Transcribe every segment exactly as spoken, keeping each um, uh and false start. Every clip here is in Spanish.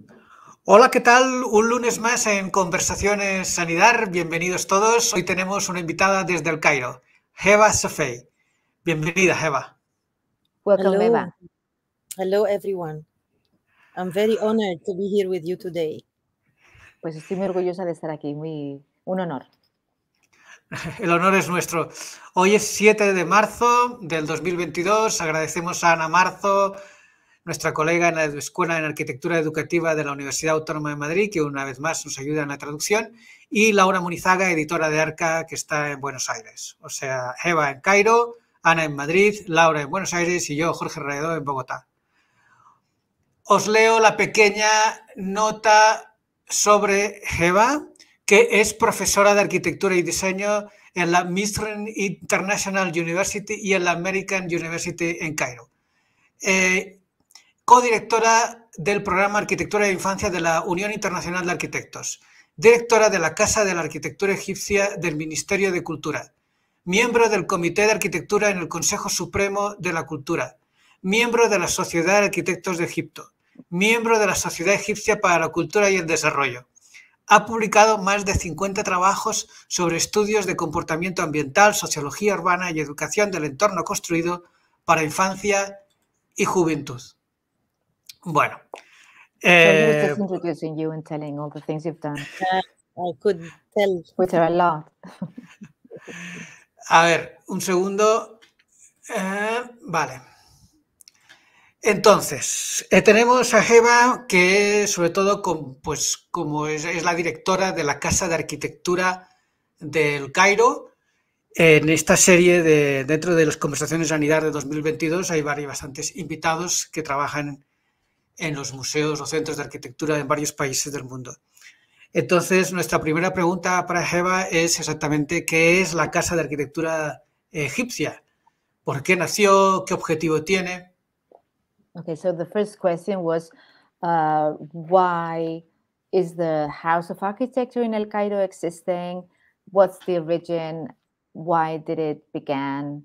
Hola, ¿qué tal? Un lunes más en Conversaciones Sanidad. Bienvenidos todos. Hoy tenemos una invitada desde el Cairo, Heba Safei. Bienvenida, Heba. Welcome, Hello. Eva. Hello, everyone. I'm very honored to be here with you today. Pues estoy muy orgullosa de estar aquí, muy un honor. El honor es nuestro. Hoy es siete de marzo del dos mil veintidós. Agradecemos a Ana Marzo, nuestra colega en la Escuela en Arquitectura Educativa de la Universidad Autónoma de Madrid, que una vez más nos ayuda en la traducción, y Laura Munizaga, editora de Arca, que está en Buenos Aires. O sea, Heba en Cairo, Ana en Madrid, Laura en Buenos Aires y yo, Jorge Raedo, en Bogotá. Os leo la pequeña nota sobre Heba, que es profesora de Arquitectura y Diseño en la Misr International University y en la American University en Cairo. Eh, codirectora del programa Arquitectura de Infancia de la Unión Internacional de Arquitectos, directora de la Casa de la Arquitectura Egipcia del Ministerio de Cultura, miembro del Comité de Arquitectura en el Consejo Supremo de la Cultura, miembro de la Sociedad de Arquitectos de Egipto, miembro de la Sociedad Egipcia para la Cultura y el Desarrollo. Ha publicado más de cincuenta trabajos sobre estudios de comportamiento ambiental, sociología urbana y educación del entorno construido para infancia y juventud. Bueno. Eh, so he was Eh, just introducing you and telling all the things you've done. Uh, I could tell. Which are a lot. A ver, un segundo. Eh, vale. Entonces, eh, tenemos a Heba, que sobre todo con, pues, como es, es la directora de la Casa de Arquitectura del Cairo. En esta serie, de, dentro de las Conversaciones Sanidad de dos mil veintidós, hay varios bastantes invitados que trabajan en los museos o centros de arquitectura en varios países del mundo. Entonces, nuestra primera pregunta para Heba es exactamente qué es la Casa de Arquitectura Egipcia, por qué nació, qué objetivo tiene. Okay, so the first question was, uh, why is the House of Architecture in El Cairo existing? What's the origin? Why did it begin?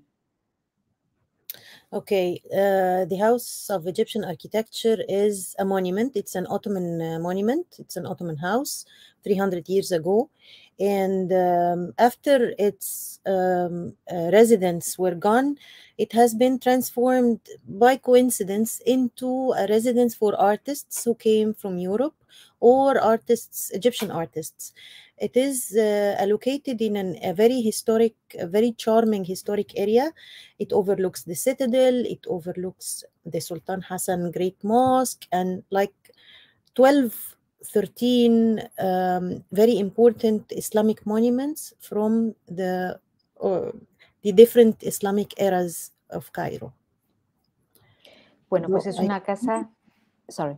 Okay, uh, the House of Egyptian Architecture is a monument. It's an Ottoman uh, monument. It's an Ottoman house three hundred years ago. And um, after its um, uh, residents were gone, it has been transformed by coincidence into a residence for artists who came from Europe or artists, Egyptian artists. It is uh, located in an, a very historic, a very charming historic area. It overlooks the citadel, it overlooks the Sultan Hassan Great Mosque, and like twelve, thirteen um, very important Islamic monuments from the, uh, the different Islamic eras of Cairo. Bueno, pues es una casa... Sorry.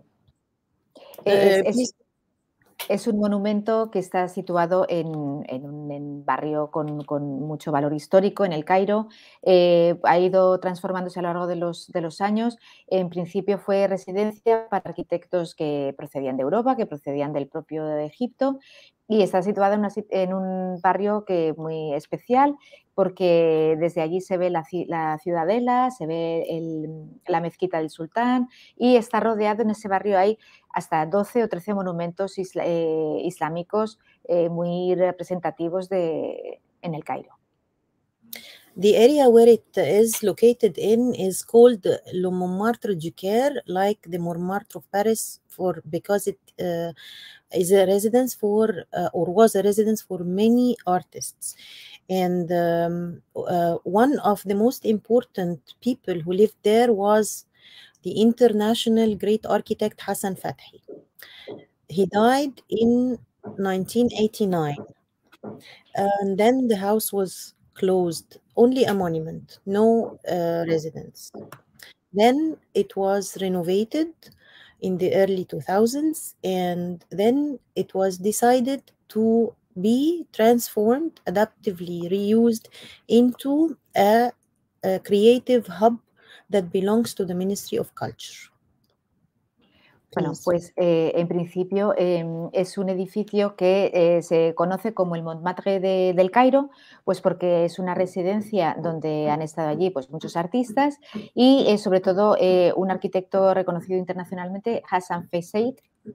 Es, es, es un monumento que está situado en, en un en barrio con, con mucho valor histórico, en el Cairo. Eh, ha ido transformándose a lo largo de los, de los años. En principio fue residencia para arquitectos que procedían de Europa, que procedían del propio Egipto, y está situado en, una, en un barrio que muy especial, porque desde allí se ve la, la ciudadela, se ve el, la mezquita del sultán, y está rodeado, en ese barrio hay hasta doce o trece monumentos isla, eh, islámicos eh, muy representativos de, en el Cairo. The area where it is located in is called Le Montmartre du Caire, like the Montmartre of Paris, for because it uh, is a residence for uh, or was a residence for many artists. And um, uh, one of the most important people who lived there was the international great architect Hassan Fathi. He died in nineteen eighty-nine, and then the house was closed, only a monument, no uh, residence. Then it was renovated in the early two thousands, and then it was decided to be transformed, adaptively reused into a, a creative hub that belongs to the Ministry of Culture. Bueno, pues eh, en principio eh, es un edificio que eh, se conoce como el Montmartre de, del Cairo, pues porque es una residencia donde han estado allí pues muchos artistas y eh, sobre todo eh, un arquitecto reconocido internacionalmente, Hassan Fathi,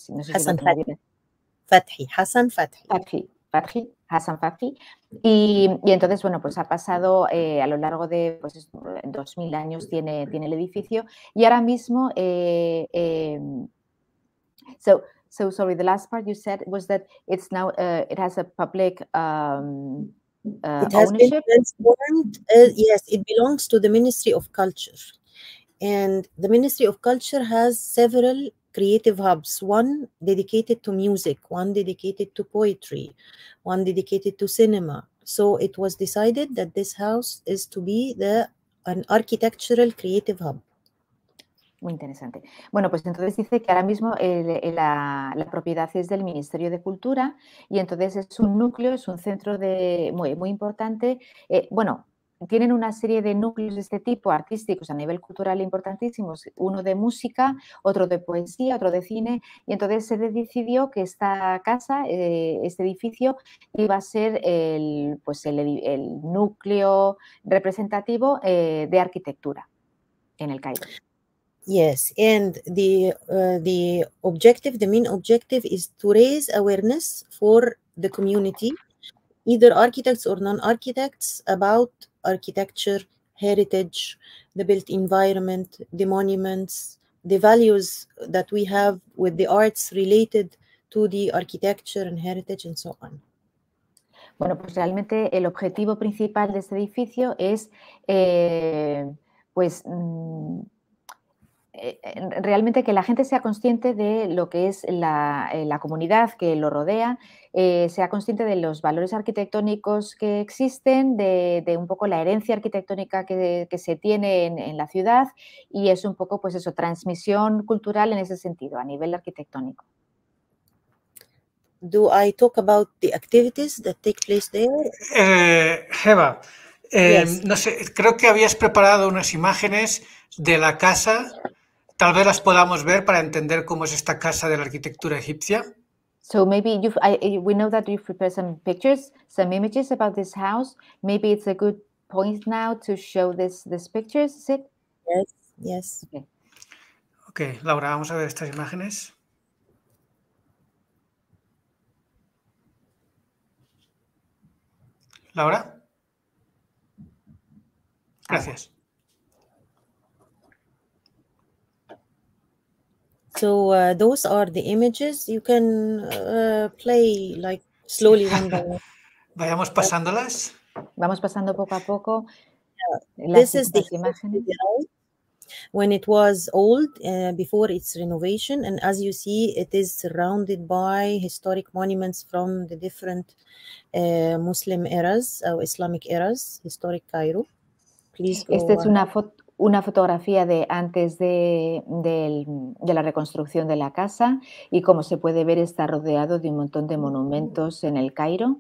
no sé Hassan si lo bien. Fathi, Hassan Fathi. Fathi, Fathi, Hassan Fathi. Y, y entonces, bueno, pues ha pasado eh, a lo largo de pues, dos mil años tiene, tiene el edificio y ahora mismo, eh, eh, so, so sorry, the last part you said was that it's now, uh, it has a public um, uh, it has ownership? been transformed, uh, yes, it belongs to the Ministry of Culture. And the Ministry of Culture has several creative hubs, one dedicated to music, one dedicated to poetry, one dedicated to cinema. So it was decided that this house is to be the an architectural creative hub. Muy interesante. Bueno, pues entonces dice que ahora mismo el, el, la, la propiedad es del Ministerio de Cultura y entonces es un núcleo, es un centro de, muy, muy importante. Eh, bueno, tienen una serie de núcleos de este tipo, artísticos a nivel cultural importantísimos, uno de música, otro de poesía, otro de cine, y entonces se decidió que esta casa, eh, este edificio, iba a ser el, pues el, el núcleo representativo eh, de arquitectura en el Cairo. Yes, and the uh, the objective, the main objective is to raise awareness for the community, either architects or non-architects, about architecture, heritage, the built environment, the monuments, the values that we have with the arts related to the architecture and heritage and so on. Bueno, pues realmente el objetivo principal de este edificio es, eh, pues, mm, realmente que la gente sea consciente de lo que es la, la comunidad que lo rodea, eh, sea consciente de los valores arquitectónicos que existen, de, de un poco la herencia arquitectónica que, que se tiene en, en la ciudad y es un poco, pues eso, transmisión cultural en ese sentido, a nivel arquitectónico. Do I talk about the activities that take place there? Eh, Eva, eh, Yes. no sé, creo que habías preparado unas imágenes de la casa. Tal vez las podamos ver para entender cómo es esta casa de la arquitectura egipcia. So maybe you've, I, we know that you've prepared some pictures, some images about this house. Maybe it's a good point now to show this, these pictures, is it? Yes, yes. Okay. Ok, Laura, vamos a ver estas imágenes. Laura. Gracias. So uh, those are the images. You can uh, play like slowly one by one. Vayamos pasándolas. Vamos pasando poco a poco. Yeah. This is the imágenes. When it was old, uh, before its renovation, and as you see, it is surrounded by historic monuments from the different uh, Muslim eras or Islamic eras, historic Cairo. Please go Esta es on. una foto. Una fotografía de antes de, de, de la reconstrucción de la casa y como se puede ver está rodeado de un montón de monumentos en el Cairo.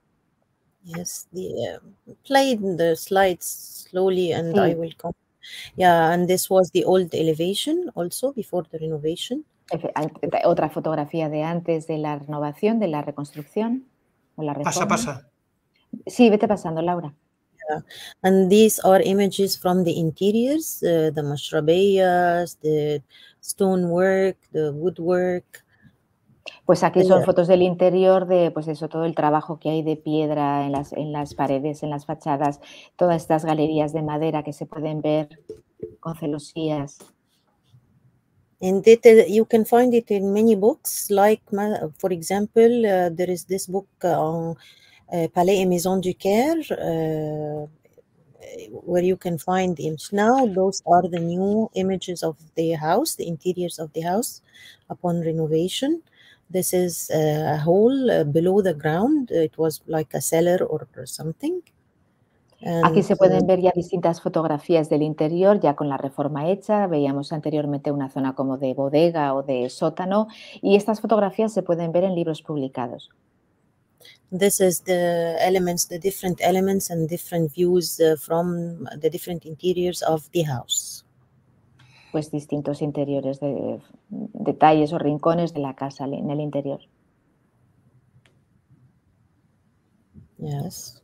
Yes, the, uh, play the slides slowly and sí. I will come. Yeah, and this was the old elevation also before the renovation. Otra fotografía de antes de la renovación, de la reconstrucción o la reforma. Pasa, pasa. Sí, vete pasando, Laura. Yeah. And these are images from the interiors, uh, the mashrabiyas, the stonework, the woodwork. Pues aquí son fotos del interior de, pues eso, todo el trabajo que hay de piedra en las, en las paredes, en las fachadas, todas estas galerías de madera que se pueden ver con celosías. And it, uh, you can find it in many books, like, for example, uh, there is this book on uh, Palais et Maison du Caire, uh, where you can find the image. Now, those are the new images of the house, the interiors of the house upon renovation. This is a hole uh, below the ground. It was like a cellar or, or something. And, Aquí se pueden ver ya distintas fotografías del interior, ya con la reforma hecha. Veíamos anteriormente una zona como de bodega o de sótano y estas fotografías se pueden ver en libros publicados. This is the elements, the different elements and different views uh, from the different interiors of the house. Pues distintos interiores, de, detalles o rincones de la casa en el interior. Yes.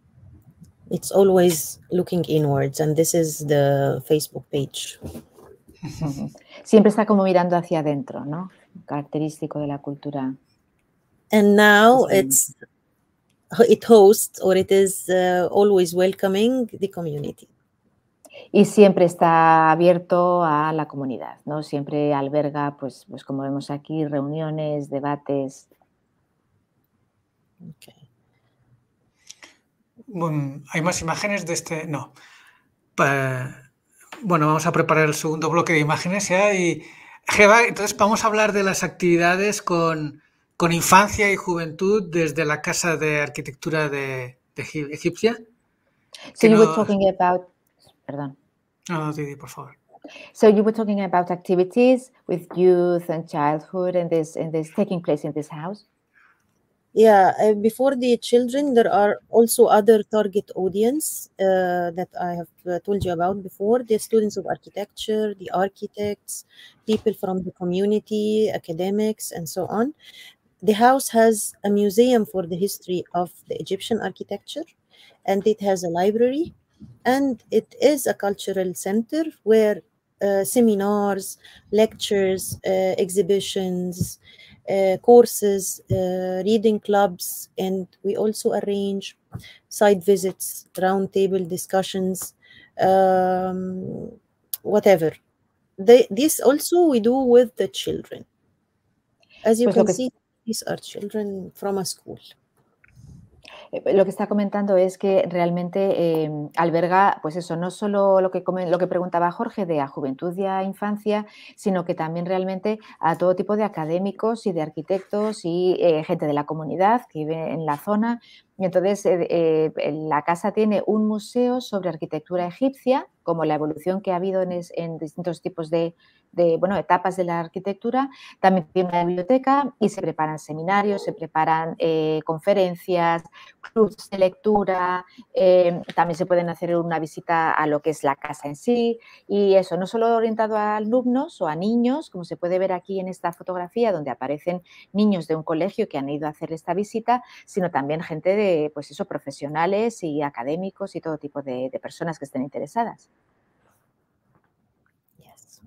It's always looking inwards, and this is the Facebook page. Siempre está como mirando hacia adentro, ¿no? Característico de la cultura. And now it's it hosts or it is uh, always welcoming the community. Y siempre está abierto a la comunidad, ¿no? Siempre alberga, pues, pues como vemos aquí, reuniones, debates. Okay. Bueno, ¿hay más imágenes de este? No. Pa... Bueno, vamos a preparar el segundo bloque de imágenes ya y Geba, entonces vamos a hablar de las actividades con, con infancia y juventud desde la Casa de Arquitectura de, de Egipcia. So you were talking about, perdón. No, Didi, por favor. So you were talking about activities with youth and childhood and this and this taking place in this house. Yeah, uh, before the children, there are also other target audience uh, that I have uh, told you about before. The students of architecture, the architects, people from the community, academics, and so on. The house has a museum for the history of the Egyptian architecture, and it has a library, and it is a cultural center where uh, seminars, lectures, uh, exhibitions, Uh, courses, uh, reading clubs, and we also arrange site visits, roundtable discussions, um, whatever. They, this also we do with the children. As you pues can que... see, these are children from a school. Lo que está comentando es que realmente eh, alberga, pues eso, no solo lo que, lo que preguntaba Jorge de a juventud y a infancia, sino que también realmente a todo tipo de académicos y de arquitectos y eh, gente de la comunidad que vive en la zona. Y entonces eh, eh, la casa tiene un museo sobre arquitectura egipcia, como la evolución que ha habido en, es, en distintos tipos de, de bueno, etapas de la arquitectura. También tiene una biblioteca y se preparan seminarios, se preparan eh, conferencias, clubs de lectura, eh, también se pueden hacer una visita a lo que es la casa en sí y eso, no solo orientado a alumnos o a niños, como se puede ver aquí en esta fotografía donde aparecen niños de un colegio que han ido a hacer esta visita, sino también gente de, pues eso, profesionales y académicos y todo tipo de, de personas que estén interesadas. Yes.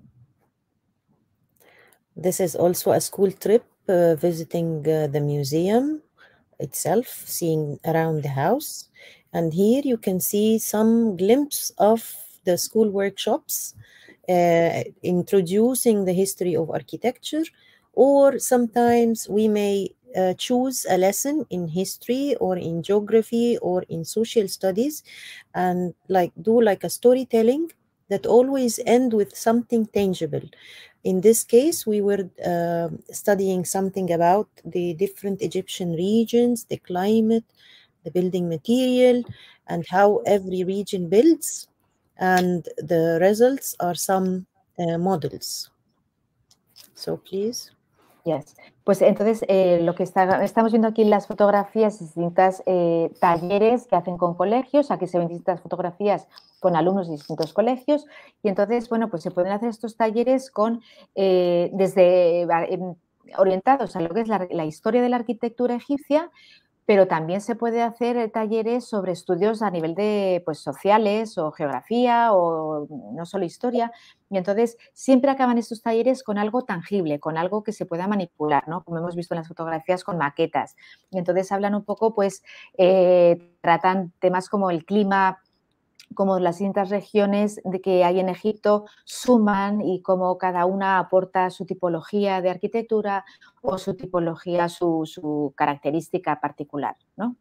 This is also a school trip uh, visiting uh, the museum itself, seeing around the house. And here you can see some glimpse of the school workshops uh, introducing the history of architecture, or sometimes we may uh, choose a lesson in history or in geography or in social studies and like do like a storytelling that always end with something tangible. In this case, we were uh, studying something about the different Egyptian regions, the climate, the building material, and how every region builds. And the results are some uh, models. So, please. Yes. Pues entonces, eh, lo que está, estamos viendo aquí en las fotografías, distintas eh, talleres que hacen con colegios. Aquí se ven distintas fotografías con alumnos de distintos colegios. Y entonces, bueno, pues se pueden hacer estos talleres con, eh, desde eh, orientados a lo que es la, la historia de la arquitectura egipcia, pero también se puede hacer talleres sobre estudios a nivel de pues, sociales o geografía o no solo historia. Y entonces siempre acaban estos talleres con algo tangible, con algo que se pueda manipular, ¿no? Como hemos visto en las fotografías con maquetas. Y entonces hablan un poco, pues, eh, tratan temas como el clima, como las distintas regiones de que hay en Egipto suman y cómo cada una aporta su tipología de arquitectura o su tipología, su, su característica particular, ¿no?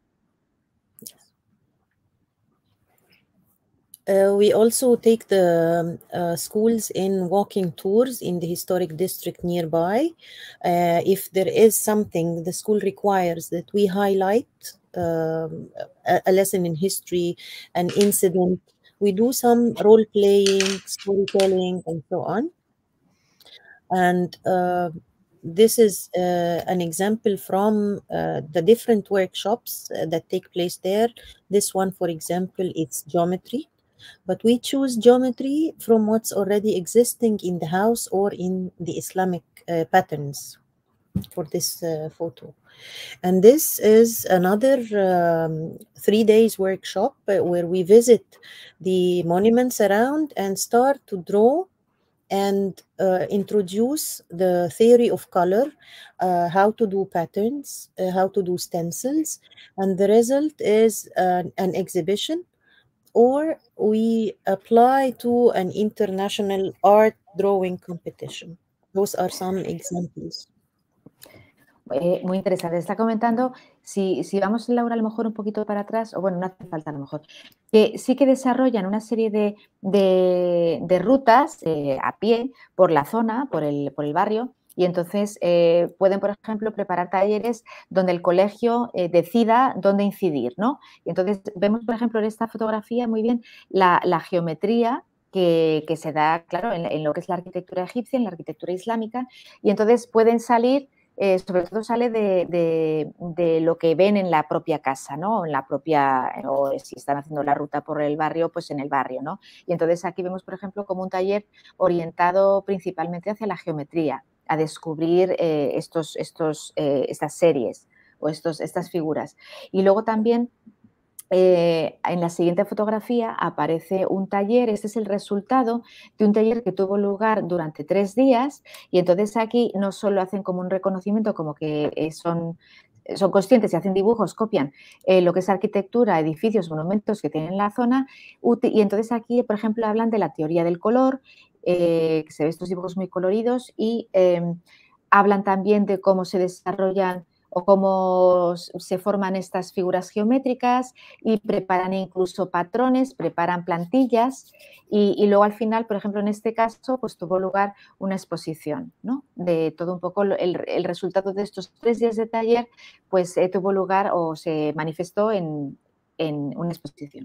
Uh, we also take the uh, schools in walking tours in the historic district nearby. Uh, if there is something the school requires that we highlight, um, a, a lesson in history, an incident, we do some role playing, storytelling, and so on. And uh, this is uh, an example from uh, the different workshops uh, that take place there. This one, for example, it's geometry. But we choose geometry from what's already existing in the house or in the Islamic uh, patterns for this uh, photo. And this is another um, three days workshop uh, where we visit the monuments around and start to draw and uh, introduce the theory of color, uh, how to do patterns, uh, how to do stencils, and the result is an, an exhibition, or we apply to an international art drawing competition. Those are some examples. Eh, muy interesante. Está comentando, si, si vamos, Laura, a lo mejor un poquito para atrás, o bueno, no hace falta a lo mejor, que sí que desarrollan una serie de, de, de rutas eh, a pie por la zona, por el, por el barrio, y entonces eh, pueden, por ejemplo, preparar talleres donde el colegio eh, decida dónde incidir, ¿no? Y entonces vemos, por ejemplo, en esta fotografía muy bien la, la geometría que, que se da, claro, en, en lo que es la arquitectura egipcia, en la arquitectura islámica, y entonces pueden salir. Eh, sobre todo sale de, de, de lo que ven en la propia casa, ¿no? En la propia, o si están haciendo la ruta por el barrio, pues en el barrio, ¿no? Y entonces aquí vemos, por ejemplo, como un taller orientado principalmente hacia la geometría, a descubrir eh, estos, estos, eh, estas series o estos, estas figuras. Y luego también Eh, en la siguiente fotografía aparece un taller, este es el resultado de un taller que tuvo lugar durante tres días y entonces aquí no solo hacen como un reconocimiento, como que eh, son, son conscientes y hacen dibujos, copian eh, lo que es arquitectura, edificios, monumentos que tienen en la zona y entonces aquí, por ejemplo, hablan de la teoría del color, eh, que se ven estos dibujos muy coloridos y eh, hablan también de cómo se desarrollan o cómo se forman estas figuras geométricas y preparan incluso patrones, preparan plantillas y, y luego al final, por ejemplo, en este caso, pues tuvo lugar una exposición, ¿no? De todo un poco el, el resultado de estos tres días de taller, pues eh, tuvo lugar o se manifestó en, en una exposición.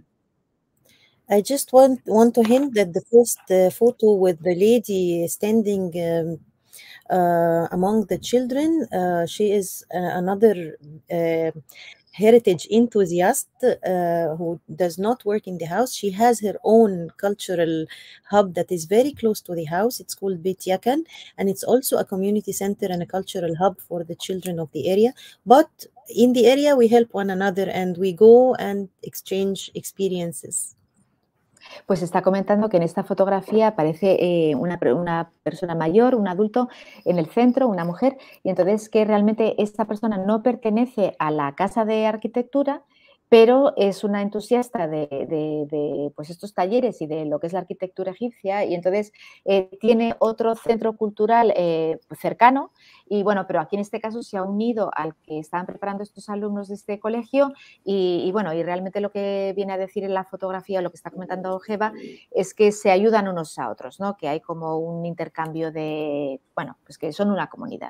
I just want, want to hint that the first uh, photo with the lady standing um, Uh, among the children, uh, she is uh, another uh, heritage enthusiast uh, who does not work in the house. She has her own cultural hub that is very close to the house. It's called Beit Yakan, and it's also a community center and a cultural hub for the children of the area. But in the area, we help one another and we go and exchange experiences. Pues está comentando que en esta fotografía aparece eh, una, una persona mayor, un adulto en el centro, una mujer, y entonces que realmente esta persona no pertenece a la casa de arquitectura, pero es una entusiasta de, de, de pues estos talleres y de lo que es la arquitectura egipcia y entonces eh, tiene otro centro cultural eh, cercano y bueno, pero aquí en este caso se ha unido al que estaban preparando estos alumnos de este colegio y, y bueno, y realmente lo que viene a decir en la fotografía, lo que está comentando Jeva, es que se ayudan unos a otros, ¿no? Que hay como un intercambio de, bueno, pues que son una comunidad.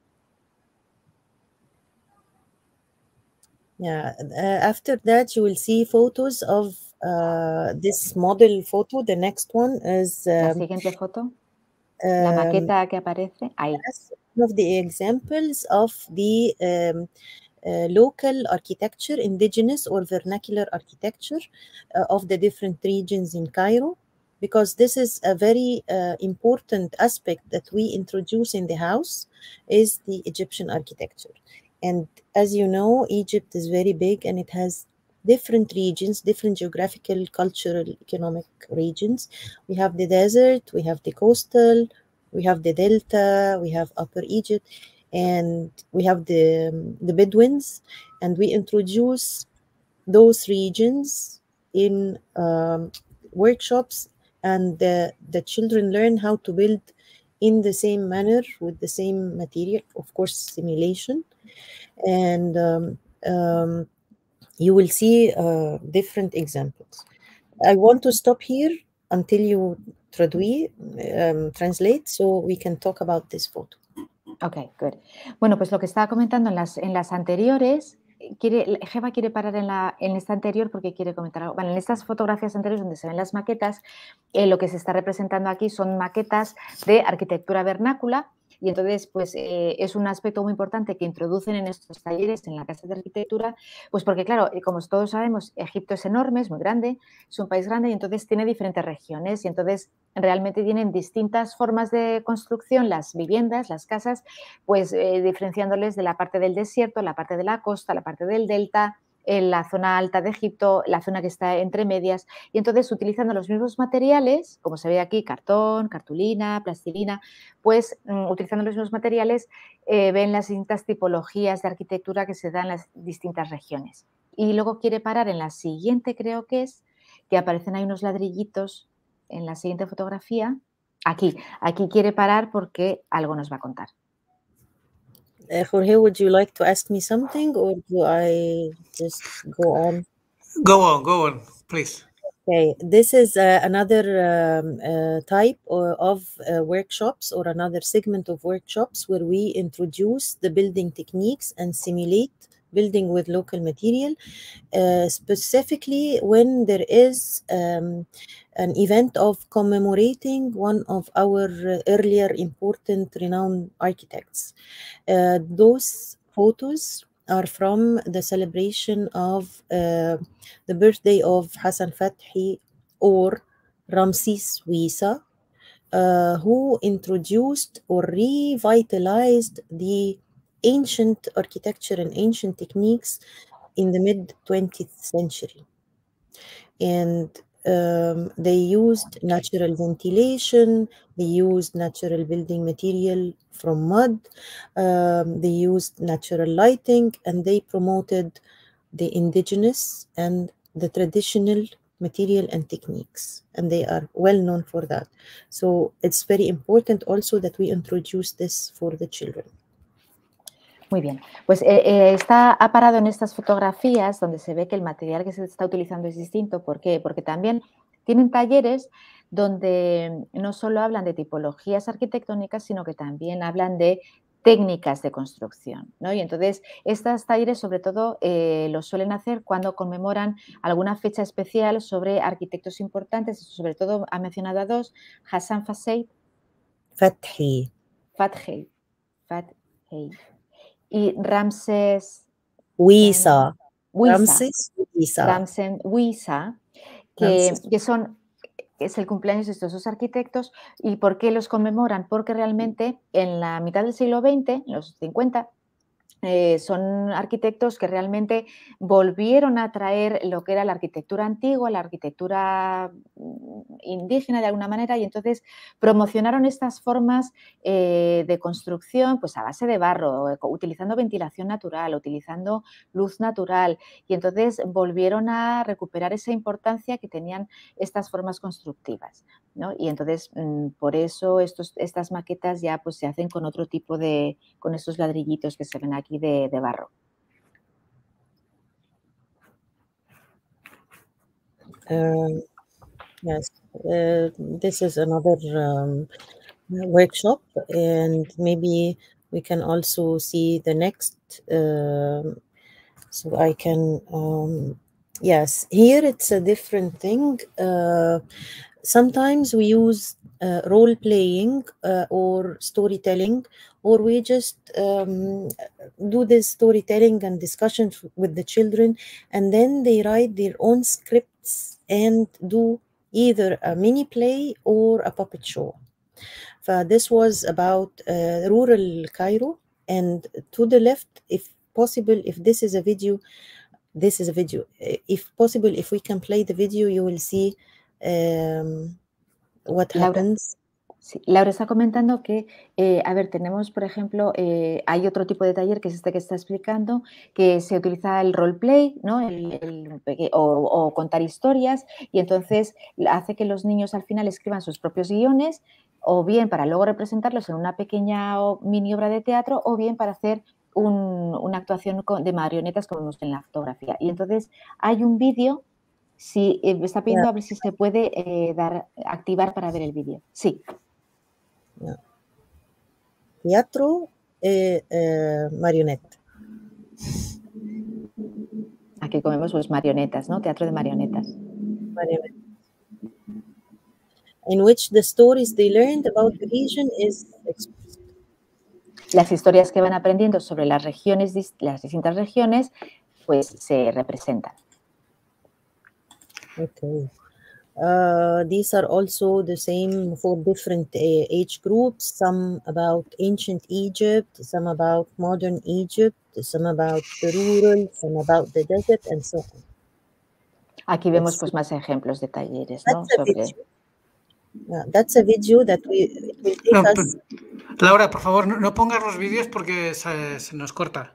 Yeah, uh, after that you will see photos of uh, this model photo. The next one is um, la siguiente foto, la maqueta que aparece ahí. One of the examples of the um, uh, local architecture, indigenous or vernacular architecture uh, of the different regions in Cairo, because this is a very uh, important aspect that we introduce in the house is the Egyptian architecture. And as you know, Egypt is very big and it has different regions, different geographical, cultural, economic regions. We have the desert, we have the coastal, we have the delta, we have Upper Egypt, and we have the, the Bedouins. And we introduce those regions in um, workshops, and the, the children learn how to build in the same manner with the same material, of course, simulation. And um, um, you will see uh, different examples. I want to stop here until you traduit, um, translate, so we can talk about this photo. Ok, good. Bueno, pues lo que estaba comentando en las, en las anteriores, quiere, Jeva quiere parar en, la, en esta anterior porque quiere comentar algo. Bueno, en estas fotografías anteriores donde se ven las maquetas, eh, lo que se está representando aquí son maquetas de arquitectura vernácula. Y entonces, pues eh, es un aspecto muy importante que introducen en estos talleres en la Casa de Arquitectura, pues porque claro, como todos sabemos, Egipto es enorme, es muy grande, es un país grande y entonces tiene diferentes regiones y entonces realmente tienen distintas formas de construcción las viviendas, las casas, pues eh, diferenciándoles de la parte del desierto, la parte de la costa, la parte del delta, en la zona alta de Egipto, la zona que está entre medias, y entonces utilizando los mismos materiales, como se ve aquí, cartón, cartulina, plastilina, pues um, utilizando los mismos materiales eh, ven las distintas tipologías de arquitectura que se dan en las distintas regiones. Y luego quiere parar en la siguiente, creo que es, que aparecen ahí unos ladrillitos en la siguiente fotografía. Aquí, aquí quiere parar porque algo nos va a contar. Uh, Jorge, would you like to ask me something, or do I just go on? Go on, go on, please. Okay, this is uh, another um, uh, type or, of uh, workshops, or another segment of workshops where we introduce the building techniques and simulate building with local material, uh, specifically when there is um, an event of commemorating one of our uh, earlier important renowned architects. Uh, those photos are from the celebration of uh, the birthday of Hassan Fathi, or Ramses Wisa, uh, who introduced or revitalized the ancient architecture and ancient techniques in the mid twentieth century. And um, they used natural ventilation, they used natural building material from mud, um, they used natural lighting, and they promoted the indigenous and the traditional material and techniques, and they are well known for that. So it's very important also that we introduce this for the children. Muy bien, pues eh, eh, está aparado en estas fotografías donde se ve que el material que se está utilizando es distinto. ¿Por qué? Porque también tienen talleres donde no solo hablan de tipologías arquitectónicas, sino que también hablan de técnicas de construcción, ¿no? Y entonces estos talleres sobre todo eh, los suelen hacer cuando conmemoran alguna fecha especial sobre arquitectos importantes, sobre todo ha mencionado a dos, Hassan Fathi, Fathi. Fathi, Fathi. Y Ramses Wisa. Wisa, Ramses Wisa. Ramses Wisa, que, que son, es el cumpleaños de estos dos arquitectos. ¿Y por qué los conmemoran? Porque realmente en la mitad del siglo veinte, en los cincuenta, Eh, son arquitectos que realmente volvieron a traer lo que era la arquitectura antigua, la arquitectura indígena de alguna manera, y entonces promocionaron estas formas eh, de construcción pues a base de barro, utilizando ventilación natural, utilizando luz natural, y entonces volvieron a recuperar esa importancia que tenían estas formas constructivas, ¿no? Y entonces mmm, por eso estos, estas maquetas ya pues se hacen con otro tipo de, con estos ladrillitos que se ven aquí De, de barro. Uh, yes, uh, this is another um, workshop, and maybe we can also see the next. Uh, so I can, um, yes, here it's a different thing. Uh, sometimes we use uh, role playing uh, or storytelling, or we just um, do this storytelling and discussion with the children, and then they write their own scripts and do either a mini play or a puppet show. So this was about uh, rural Cairo, and to the left, if possible, if this is a video, this is a video. If possible, if we can play the video, you will see um, what Laura, happens. Sí, Laura está comentando que, eh, a ver, tenemos, por ejemplo, eh, hay otro tipo de taller que es este que está explicando, que se utiliza el roleplay, ¿no? El, el, o, o contar historias, y entonces hace que los niños al final escriban sus propios guiones, o bien para luego representarlos en una pequeña o mini obra de teatro, o bien para hacer un, una actuación de marionetas como vemos en la fotografía. Y entonces hay un vídeo. Sí, me está pidiendo yeah. a ver si se puede eh, dar, activar para ver el vídeo. Sí. Yeah. Teatro eh, eh, marioneta. Aquí comemos pues marionetas, ¿no? Teatro de marionetas. Marioneta. In which the stories they learned about the region is expressed. Las historias que van aprendiendo sobre las regiones, las distintas regiones, pues se representan. Okay. Uh, these are also the same for different uh, age groups, some about ancient Egypt, some about modern Egypt, some about the rural, some about the desert, and so on. Aquí vemos pues más ejemplos de talleres, ¿no? That's a Sobre... video. Yeah, that's a video that we, it will take No, us... Laura, por favor, no, no pongas los vídeos porque se, se nos corta.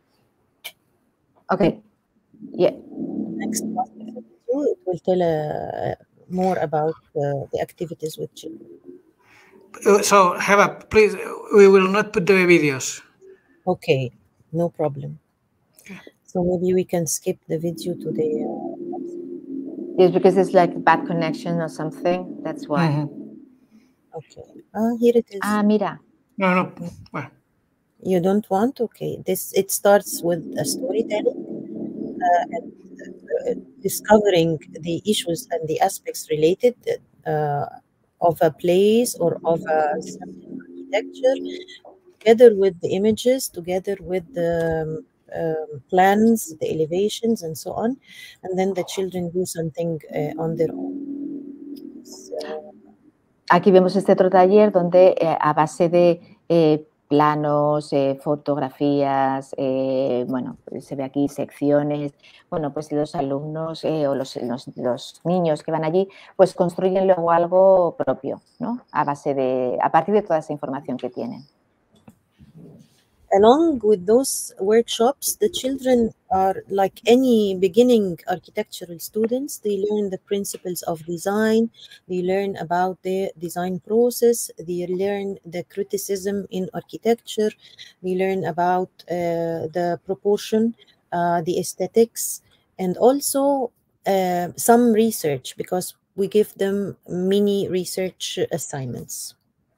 Okay. Yeah. Next video, it will tell uh, more about uh, the activities with children. So, Heba, please, we will not put the videos. Okay, no problem. Okay. So maybe we can skip the video to the... Uh, yes, because it's like bad connection or something. That's why. Mm-hmm. Okay. Uh, here it is. Ah, mira. No, no. Well. You don't want? Okay. This it starts with a storytelling uh, and uh, discovering the issues and the aspects related uh, of a place or of a certain architecture, together with the images, together with the um, plans, the elevations, and so on. And then the children do something uh, on their own. So, aquí vemos este otro taller donde eh, a base de eh, planos, eh, fotografías, eh, bueno, se ve aquí secciones, bueno, pues los alumnos eh, o los, los, los niños que van allí, pues construyen luego algo propio, ¿no? A base de, a partir de toda esa información que tienen. Along with those workshops, the children are like any beginning architectural students. They learn the principles of design. They learn about the design process. They learn the criticism in architecture. They learn about uh, the proportion, uh, the aesthetics, and also uh, some research, because we give them mini research assignments.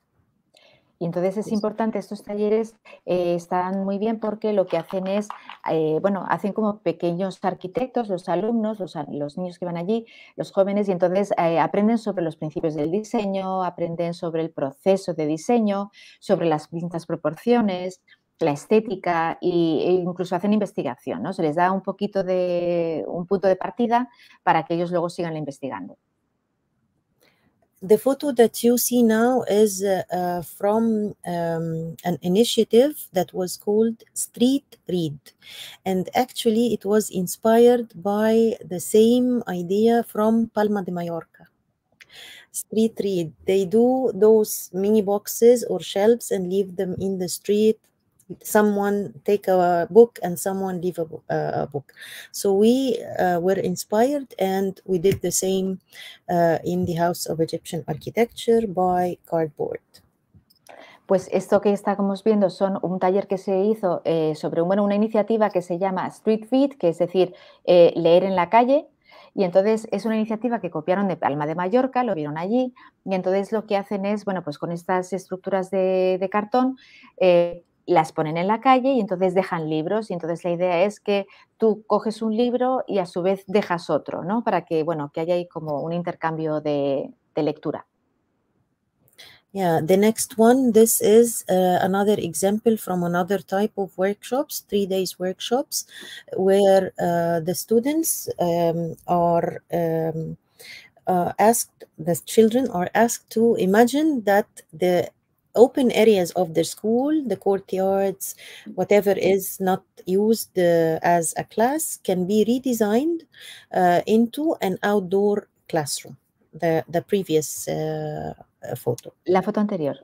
Y entonces es importante, estos talleres eh, están muy bien porque lo que hacen es, eh, bueno, hacen como pequeños arquitectos, los alumnos, los, los niños que van allí, los jóvenes, y entonces eh, aprenden sobre los principios del diseño, aprenden sobre el proceso de diseño, sobre las distintas proporciones, la estética e incluso hacen investigación, ¿no? Se les da un poquito de, un punto de partida para que ellos luego sigan investigando. The photo that you see now is uh, uh, from um, an initiative that was called Street Read. And actually it was inspired by the same idea from Palma de Mallorca. Street Read, they do those mini boxes or shelves and leave them in the street. Someone take a book and someone leave a book. Uh, a book. So we uh, were inspired and we did the same uh, in the House of Egyptian Architecture by cardboard. Pues esto que estamos viendo son un taller que se hizo eh, sobre bueno, una iniciativa que se llama Street Read, que es decir, eh, leer en la calle. Y entonces es una iniciativa que copiaron de Palma de Mallorca, lo vieron allí, y entonces lo que hacen es, bueno, pues con estas estructuras de, de cartón, eh, las ponen en la calle y entonces dejan libros, y entonces la idea es que tú coges un libro y a su vez dejas otro, ¿no? Para que, bueno, que haya ahí como un intercambio de, de lectura. Yeah, the next one, this is uh, another example from another type of workshops, three days workshops, where uh, the students um, are um, uh, asked, the children are asked to imagine that the open areas of their school, the courtyards, whatever is not used uh, as a class, can be redesigned uh, into an outdoor classroom. The, the previous uh, foto. La foto anterior.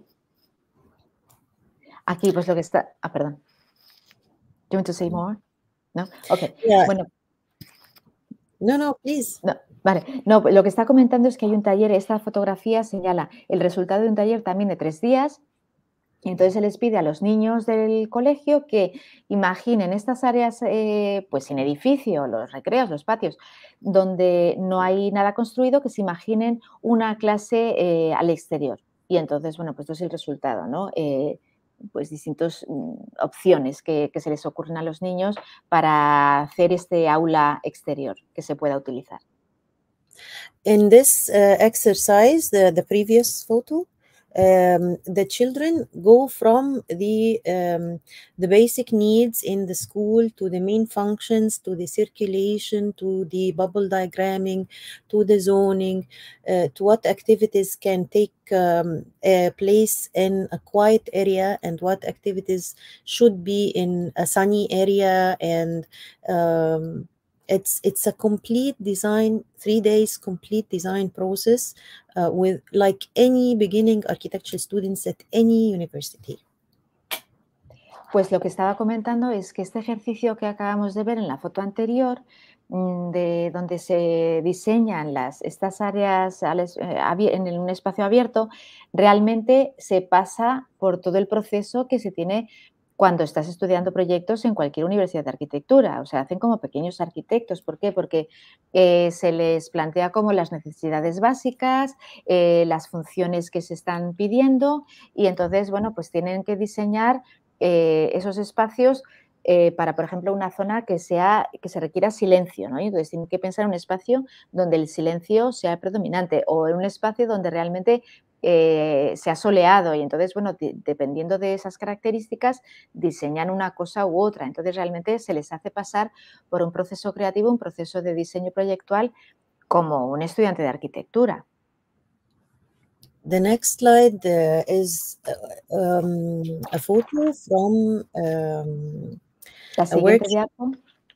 Aquí, pues lo que está... Ah, perdón. Do you want to say more? No? Ok. Yeah. Bueno. No, no, please. No, vale. No, lo que está comentando es que hay un taller, esta fotografía señala el resultado de un taller también de tres días. Y entonces se les pide a los niños del colegio que imaginen estas áreas, eh, pues sin edificio, los recreos, los patios, donde no hay nada construido, que se imaginen una clase eh, al exterior. Y entonces, bueno, pues esto es el resultado, ¿no? Eh, pues distintas mm, opciones que, que se les ocurren a los niños para hacer este aula exterior que se pueda utilizar. In this uh, exercise, the, the previous photo, Um, the children go from the um, the basic needs in the school to the main functions, to the circulation, to the bubble diagramming, to the zoning, uh, to what activities can take um, a place in a quiet area and what activities should be in a sunny area. And um, it's it's a complete design, three days complete design process, uh, with like any beginning architecture students at any university. Pues lo que estaba comentando es que este ejercicio que acabamos de ver en la foto anterior, de donde se diseñan las, estas áreas en un espacio abierto, realmente se pasa por todo el proceso que se tiene cuando estás estudiando proyectos en cualquier universidad de arquitectura. O sea, hacen como pequeños arquitectos. ¿Por qué? Porque eh, se les plantea como las necesidades básicas, eh, las funciones que se están pidiendo y entonces, bueno, pues tienen que diseñar eh, esos espacios eh, para, por ejemplo, una zona que, sea, que se requiera silencio, ¿no? Y entonces tienen que pensar en un espacio donde el silencio sea predominante o en un espacio donde realmente Eh, sea soleado y entonces, bueno, dependiendo de esas características, diseñan una cosa u otra. Entonces, realmente se les hace pasar por un proceso creativo, un proceso de diseño proyectual como un estudiante de arquitectura. The next slide uh, is uh, um, a photo from um, La a, work diapo.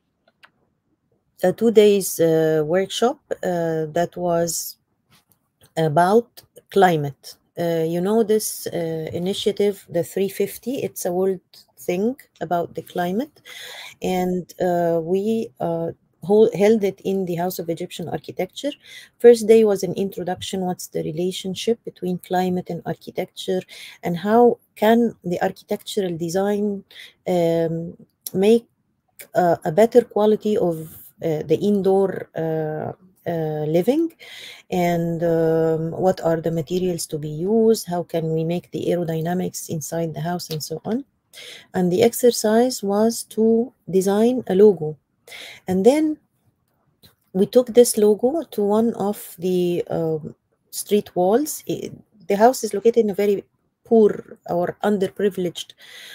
a two days uh, workshop uh, that was about climate. Uh, you know this uh, initiative, the three fifty, it's a world thing about the climate. And uh, we uh, hold, held it in the House of Egyptian Architecture. First day was an introduction, what's the relationship between climate and architecture, and how can the architectural design um, make uh, a better quality of uh, the indoor uh, Uh, living, and um, what are the materials to be used, how can we make the aerodynamics inside the house, and so on. And the exercise was to design a logo, and then we took this logo to one of the um, street walls. It, the house is located in a very poor or underprivileged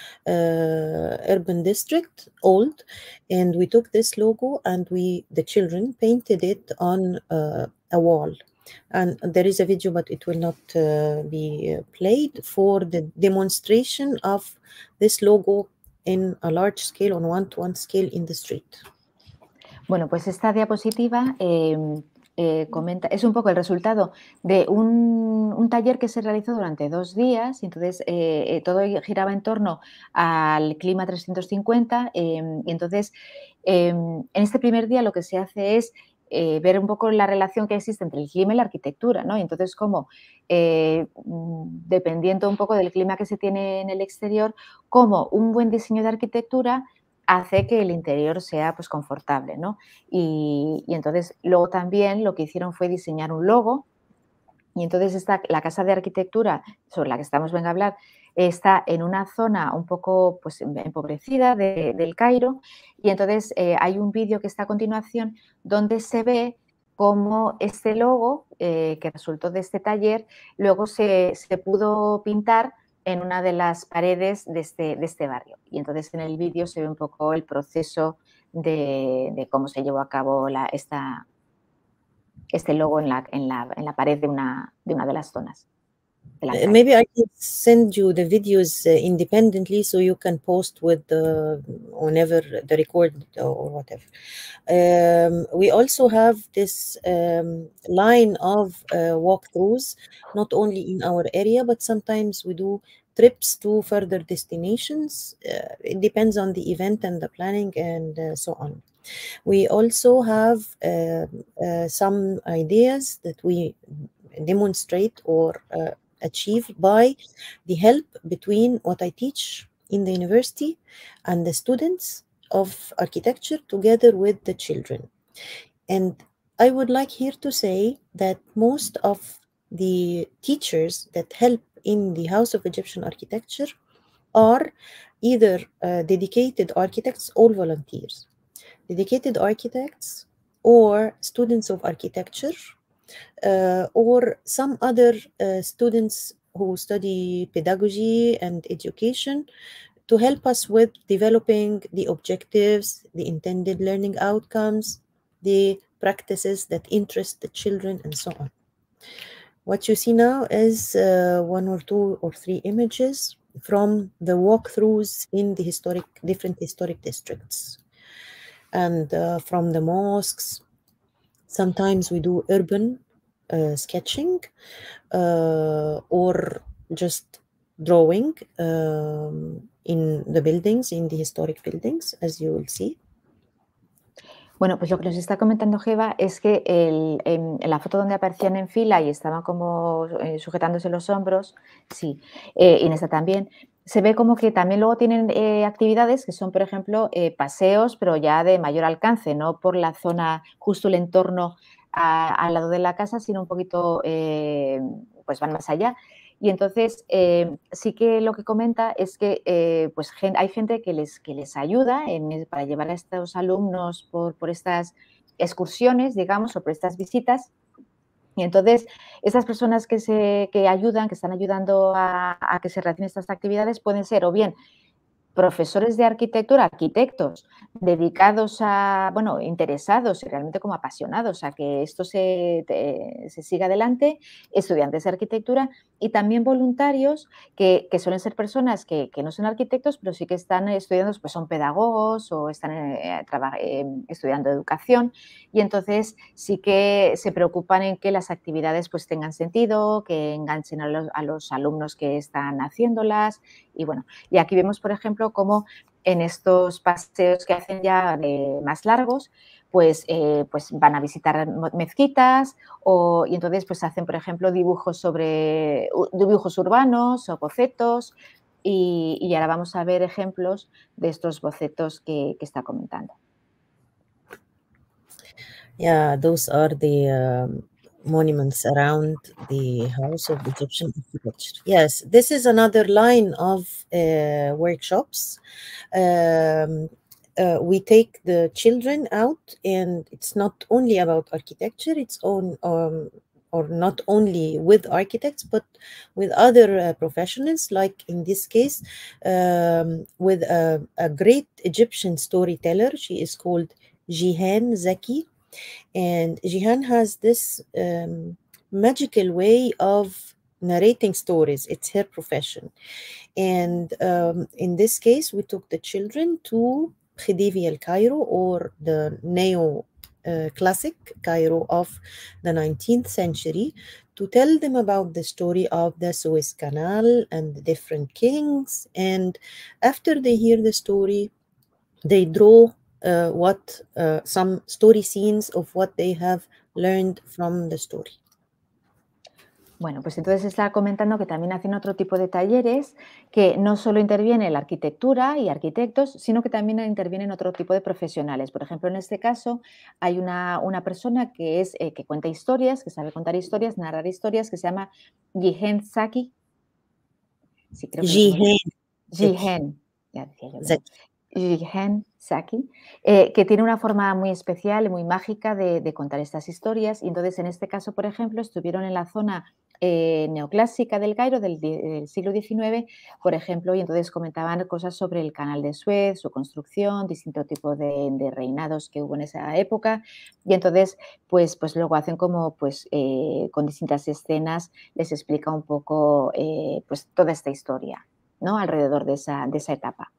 Uh, urban district, old, and we took this logo and we, the children, painted it on uh, a wall. And there is a video, but it will not uh, be played, for the demonstration of this logo in a large scale, on one-to-one scale in the street. Bueno, pues esta diapositiva eh, Eh, comenta, es un poco el resultado de un, un taller que se realizó durante dos días y entonces eh, eh, todo giraba en torno al clima trescientos cincuenta eh, y entonces eh, en este primer día lo que se hace es eh, ver un poco la relación que existe entre el clima y la arquitectura, ¿no? Y entonces cómo eh, dependiendo un poco del clima que se tiene en el exterior, cómo un buen diseño de arquitectura hace que el interior sea pues confortable, ¿no? Y, y entonces luego también lo que hicieron fue diseñar un logo y entonces esta, la casa de arquitectura sobre la que estamos venga a hablar está en una zona un poco pues, empobrecida de, del Cairo y entonces eh, hay un vídeo que está a continuación donde se ve cómo este logo eh, que resultó de este taller luego se, se pudo pintar en una de las paredes de este, de este barrio. Y entonces en el vídeo se ve un poco el proceso de, de cómo se llevó a cabo la, esta, este logo en la, en, la, en la pared de una, de una de las zonas. De la uh, maybe I can send you the videos uh, independently so you can post with the, whenever the record or whatever. Um, we also have this um, line of uh, walkthroughs, not only in our area, but sometimes we do trips to further destinations. Uh, it depends on the event and the planning and uh, so on. We also have uh, uh, some ideas that we demonstrate or uh, achieve by the help between what I teach in the university and the students of architecture together with the children. And I would like here to say that most of the teachers that help in the House of Egyptian Architecture are either uh, dedicated architects or volunteers. Dedicated architects or students of architecture, Uh, or some other uh, students who study pedagogy and education to help us with developing the objectives, the intended learning outcomes, the practices that interest the children, and so on. What you see now is uh, one or two or three images from the walkthroughs in the historic, different historic districts. And uh, from the mosques, sometimes we do urban uh, sketching uh, or just drawing um, in the buildings, in the historic buildings, as you will see. Bueno, pues lo que nos está comentando Geva es que el, en, en la foto donde aparecían en fila y estaban como eh, sujetándose los hombros, sí, eh, y en esta también, se ve como que también luego tienen eh, actividades que son, por ejemplo, eh, paseos, pero ya de mayor alcance, no por la zona, justo el entorno a, al lado de la casa, sino un poquito, eh, pues van más allá. Y entonces eh, sí que lo que comenta es que eh, pues, gen, hay gente que les, que les ayuda en, para llevar a estos alumnos por, por estas excursiones, digamos, o por estas visitas. Y entonces, estas personas que, se, que ayudan, que están ayudando a, a que se realicen estas actividades, pueden ser o bien profesores de arquitectura, arquitectos, dedicados a, bueno, interesados y realmente como apasionados a que esto se, te, se siga adelante, estudiantes de arquitectura y también voluntarios que, que suelen ser personas que, que no son arquitectos, pero sí que están estudiando, pues son pedagogos o están eh, eh, estudiando educación y entonces sí que se preocupan en que las actividades pues tengan sentido, que enganchen a los, a los alumnos que están haciéndolas y bueno, y aquí vemos, por ejemplo, cómo en estos paseos que hacen ya de más largos, pues, eh, pues van a visitar mezquitas o, y entonces pues hacen, por ejemplo, dibujos sobre dibujos urbanos o bocetos y, y ahora vamos a ver ejemplos de estos bocetos que, que está comentando. Yeah, those are the um, monuments around the House of Egyptian Architecture. Yes, this is another line of uh, workshops. Um, uh, we take the children out, and it's not only about architecture, it's on um, or not only with architects, but with other uh, professionals, like in this case, um, with a, a great Egyptian storyteller. She is called Jihan Zaki. And Jihan has this um, magical way of narrating stories. It's her profession. And um, in this case, we took the children to Khedive El Cairo, or the neo uh, classic Cairo of the nineteenth century, to tell them about the story of the Suez Canal and the different kings. And after they hear the story, they draw Uh, what uh, some story scenes of what they have learned from the story. Bueno, pues entonces está comentando que también hacen otro tipo de talleres que no solo interviene la arquitectura y arquitectos, sino que también intervienen otro tipo de profesionales. Por ejemplo, en este caso hay una, una persona que, es, eh, que cuenta historias, que sabe contar historias, narrar historias, que se llama Jihan Zaki. Sí, creo que Jihan. Jihan, ya decía yo. Zaki. Jihan Zaki, eh, que tiene una forma muy especial, muy mágica de, de contar estas historias. Y entonces, en este caso, por ejemplo, estuvieron en la zona eh, neoclásica del Cairo del, del siglo diecinueve, por ejemplo, y entonces comentaban cosas sobre el canal de Suez, su construcción, distinto tipo de, de reinados que hubo en esa época. Y entonces, pues, pues luego hacen como, pues, eh, con distintas escenas, les explica un poco, eh, pues, toda esta historia, ¿no? Alrededor de esa, de esa etapa.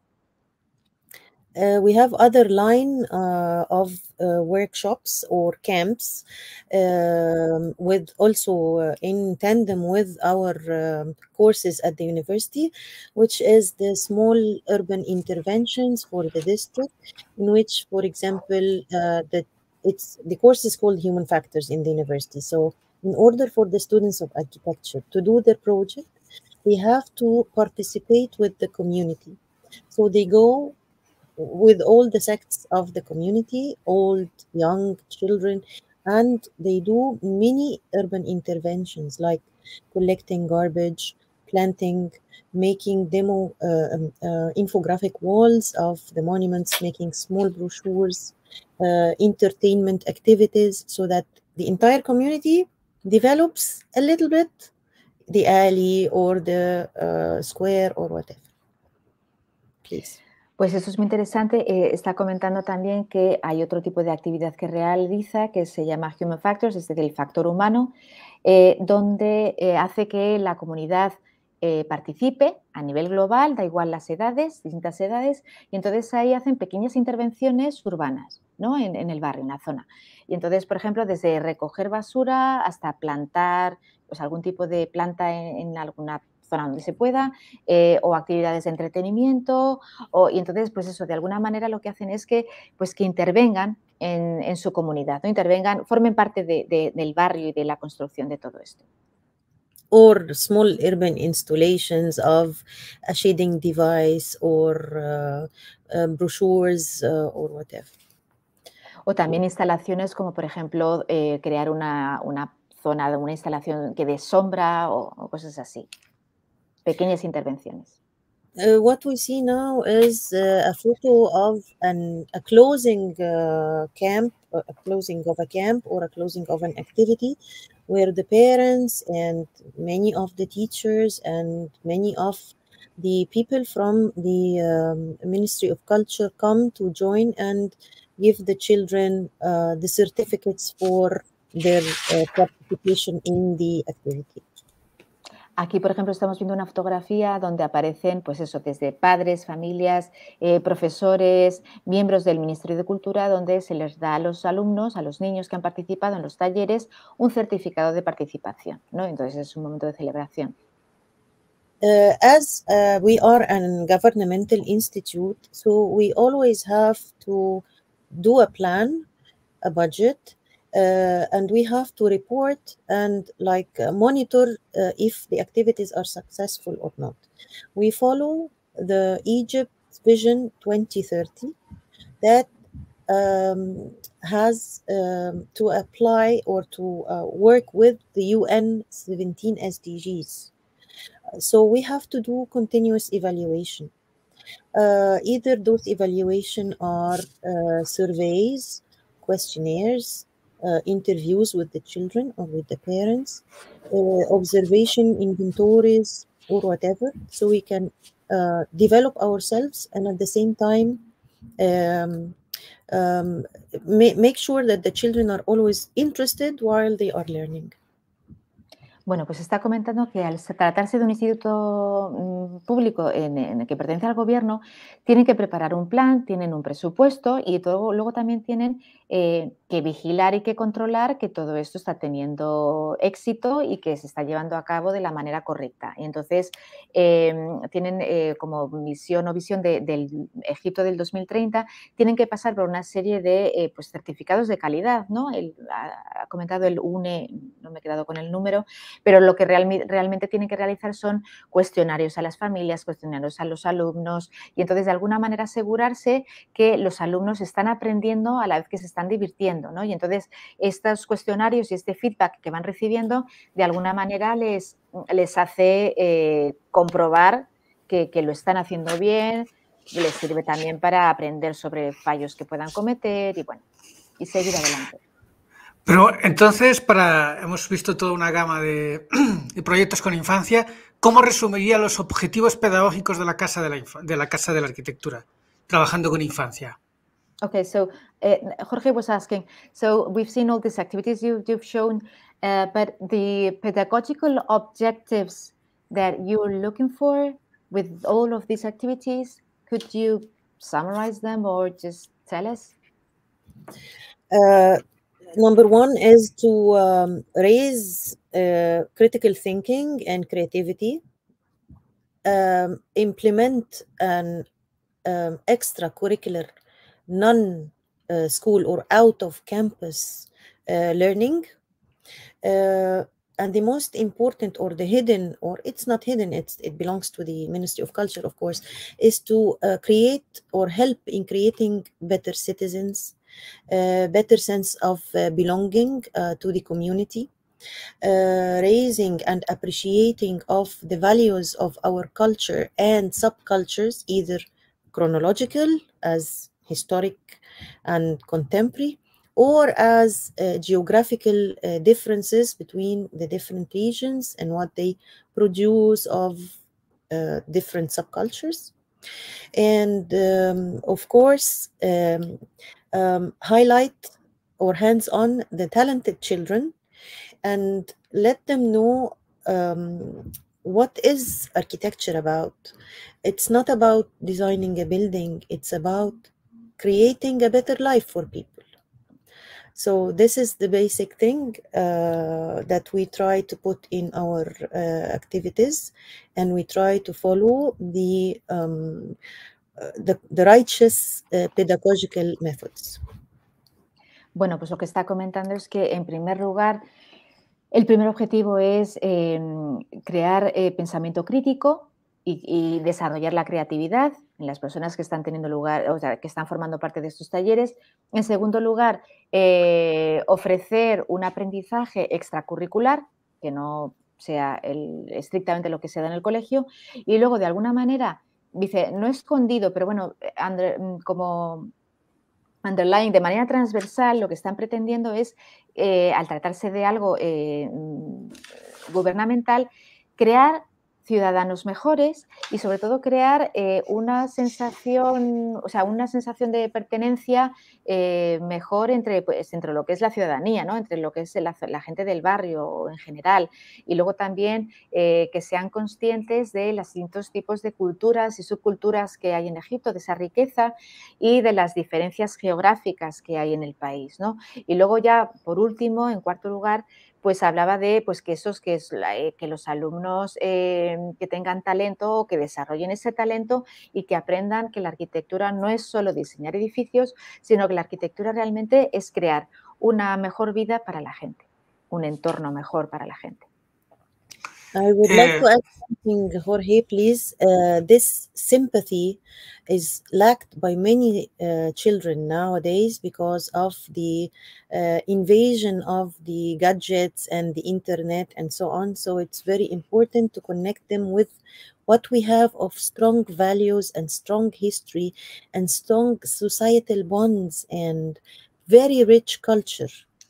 Uh, we have other line uh, of uh, workshops or camps um, with also uh, in tandem with our um, courses at the university, which is the small urban interventions for the district, in which, for example, uh, the it's the course is called Human Factors in the university. So in order for the students of architecture to do their project, they have to participate with the community. So they go with all the sects of the community, old, young, children, and they do many urban interventions like collecting garbage, planting, making demo uh, uh, infographic walls of the monuments, making small brochures, uh, entertainment activities, so that the entire community develops a little bit the alley or the uh, square or whatever. Please. Pues eso es muy interesante. Eh, está comentando también que hay otro tipo de actividad que realiza que se llama Human Factors, es decir, el factor humano, eh, donde eh, hace que la comunidad eh, participe a nivel global, da igual las edades, distintas edades, y entonces ahí hacen pequeñas intervenciones urbanas, ¿no? en, en el barrio, en la zona. Y entonces, por ejemplo, desde recoger basura hasta plantar pues, algún tipo de planta en, en alguna zona donde se pueda, eh, o actividades de entretenimiento, o, y entonces, pues eso, de alguna manera lo que hacen es que, pues que intervengan en, en su comunidad, ¿no? Intervengan, formen parte de, de, del barrio y de la construcción de todo esto. Or small urban installations of a shading device or uh, uh, brochures uh, or whatever. O también instalaciones como, por ejemplo, eh, crear una, una zona, una instalación que dé sombra o, o cosas así. Pequeñas intervenciones. Uh, what we see now is uh, a photo of an, a closing uh, camp, a closing of a camp or a closing of an activity where the parents and many of the teachers and many of the people from the um, Ministry of Culture come to join and give the children uh, the certificates for their uh, participation in the activity. Aquí, por ejemplo, estamos viendo una fotografía donde aparecen, pues eso, desde padres, familias, eh, profesores, miembros del Ministerio de Cultura, donde se les da a los alumnos, a los niños que han participado en los talleres, un certificado de participación, ¿no? Entonces es un momento de celebración. Uh, as uh, we are a governmental institute, so we always have to do a plan, a budget, Uh, and we have to report and like uh, monitor uh, if the activities are successful or not. We follow the Egypt Vision twenty thirty that um, has um, to apply or to uh, work with the U N seventeen S D Gs. So we have to do continuous evaluation. Uh, either those evaluation are uh, surveys, questionnaires, Uh, interviews with the children or with the parents, uh, observation inventories or whatever, so we can uh, develop ourselves and at the same time um, um, ma make sure that the children are always interested while they are learning. Bueno, pues está comentando que al tratarse de un instituto público en, en el que pertenece al gobierno, tienen que preparar un plan, tienen un presupuesto y todo, luego también tienen eh, que vigilar y que controlar que todo esto está teniendo éxito y que se está llevando a cabo de la manera correcta. Y entonces eh, tienen eh, como misión o visión de, del Egipto del dos mil treinta, tienen que pasar por una serie de eh, pues, certificados de calidad, ¿no? El, ha, ha comentado el U N E, no me he quedado con el número, pero lo que real, realmente tienen que realizar son cuestionarios a las familias, cuestionarios a los alumnos y entonces de alguna manera asegurarse que los alumnos están aprendiendo a la vez que se están divirtiendo, ¿no? Y entonces estos cuestionarios y este feedback que van recibiendo de alguna manera les, les hace eh, comprobar que, que lo están haciendo bien, les sirve también para aprender sobre fallos que puedan cometer y bueno, y seguir adelante. Pero entonces, para hemos visto toda una gama de, de proyectos con infancia, ¿cómo resumiría los objetivos pedagógicos de la Casa de la, de la, Casa de la Arquitectura, trabajando con infancia? Okay, so uh, Jorge was asking, so we've seen all these activities you, you've shown, uh, but the pedagogical objectives that you're looking for with all of these activities, could you summarize them or just tell us? Uh, Number one is to um, raise uh, critical thinking and creativity, um, implement an um, extracurricular, non-school uh, or out-of-campus uh, learning, uh, and the most important or the hidden, or it's not hidden, it's, it belongs to the Ministry of Culture, of course, is to uh, create or help in creating better citizens, Uh, better sense of uh, belonging uh, to the community, uh, raising and appreciating of the values of our culture and subcultures, either chronological as historic and contemporary, or as uh, geographical uh, differences between the different regions and what they produce of uh, different subcultures. And um, of course, um, um, highlight or hands-on the talented children and let them know um, what is architecture about. It's not about designing a building, it's about creating a better life for people. So this is the basic thing uh, that we try to put in our uh, activities, and we try to follow the, um, the, the righteous uh, pedagogical methods. Bueno, pues lo que está comentando es que, en primer lugar, el primer objetivo es eh, crear eh, pensamiento crítico y, y desarrollar la creatividad en las personas que están teniendo lugar, o sea, que están formando parte de estos talleres. En segundo lugar, eh, ofrecer un aprendizaje extracurricular que no sea el, estrictamente lo que se da en el colegio, y luego, de alguna manera, dice, no escondido, pero bueno, under, como underlying, de manera transversal, lo que están pretendiendo es, eh, al tratarse de algo eh, gubernamental, crear ciudadanos mejores y, sobre todo, crear eh, una sensación, o sea, una sensación de pertenencia eh, mejor entre, pues, entre lo que es la ciudadanía, ¿no? Entre lo que es la, la gente del barrio en general, y luego también eh, que sean conscientes de los distintos tipos de culturas y subculturas que hay en Egipto, de esa riqueza y de las diferencias geográficas que hay en el país, ¿no? Y luego ya, por último, en cuarto lugar, pues hablaba de pues, que, esos, que, es, eh, que los alumnos eh, que tengan talento, que desarrollen ese talento y que aprendan que la arquitectura no es solo diseñar edificios, sino que la arquitectura realmente es crear una mejor vida para la gente, un entorno mejor para la gente. I would like to add something, Jorge, please. Uh, this sympathy is lacked by many uh, children nowadays because of the uh, invasion of the gadgets and the internet and so on. So it's very important to connect them with what we have of strong values and strong history and strong societal bonds and very rich culture.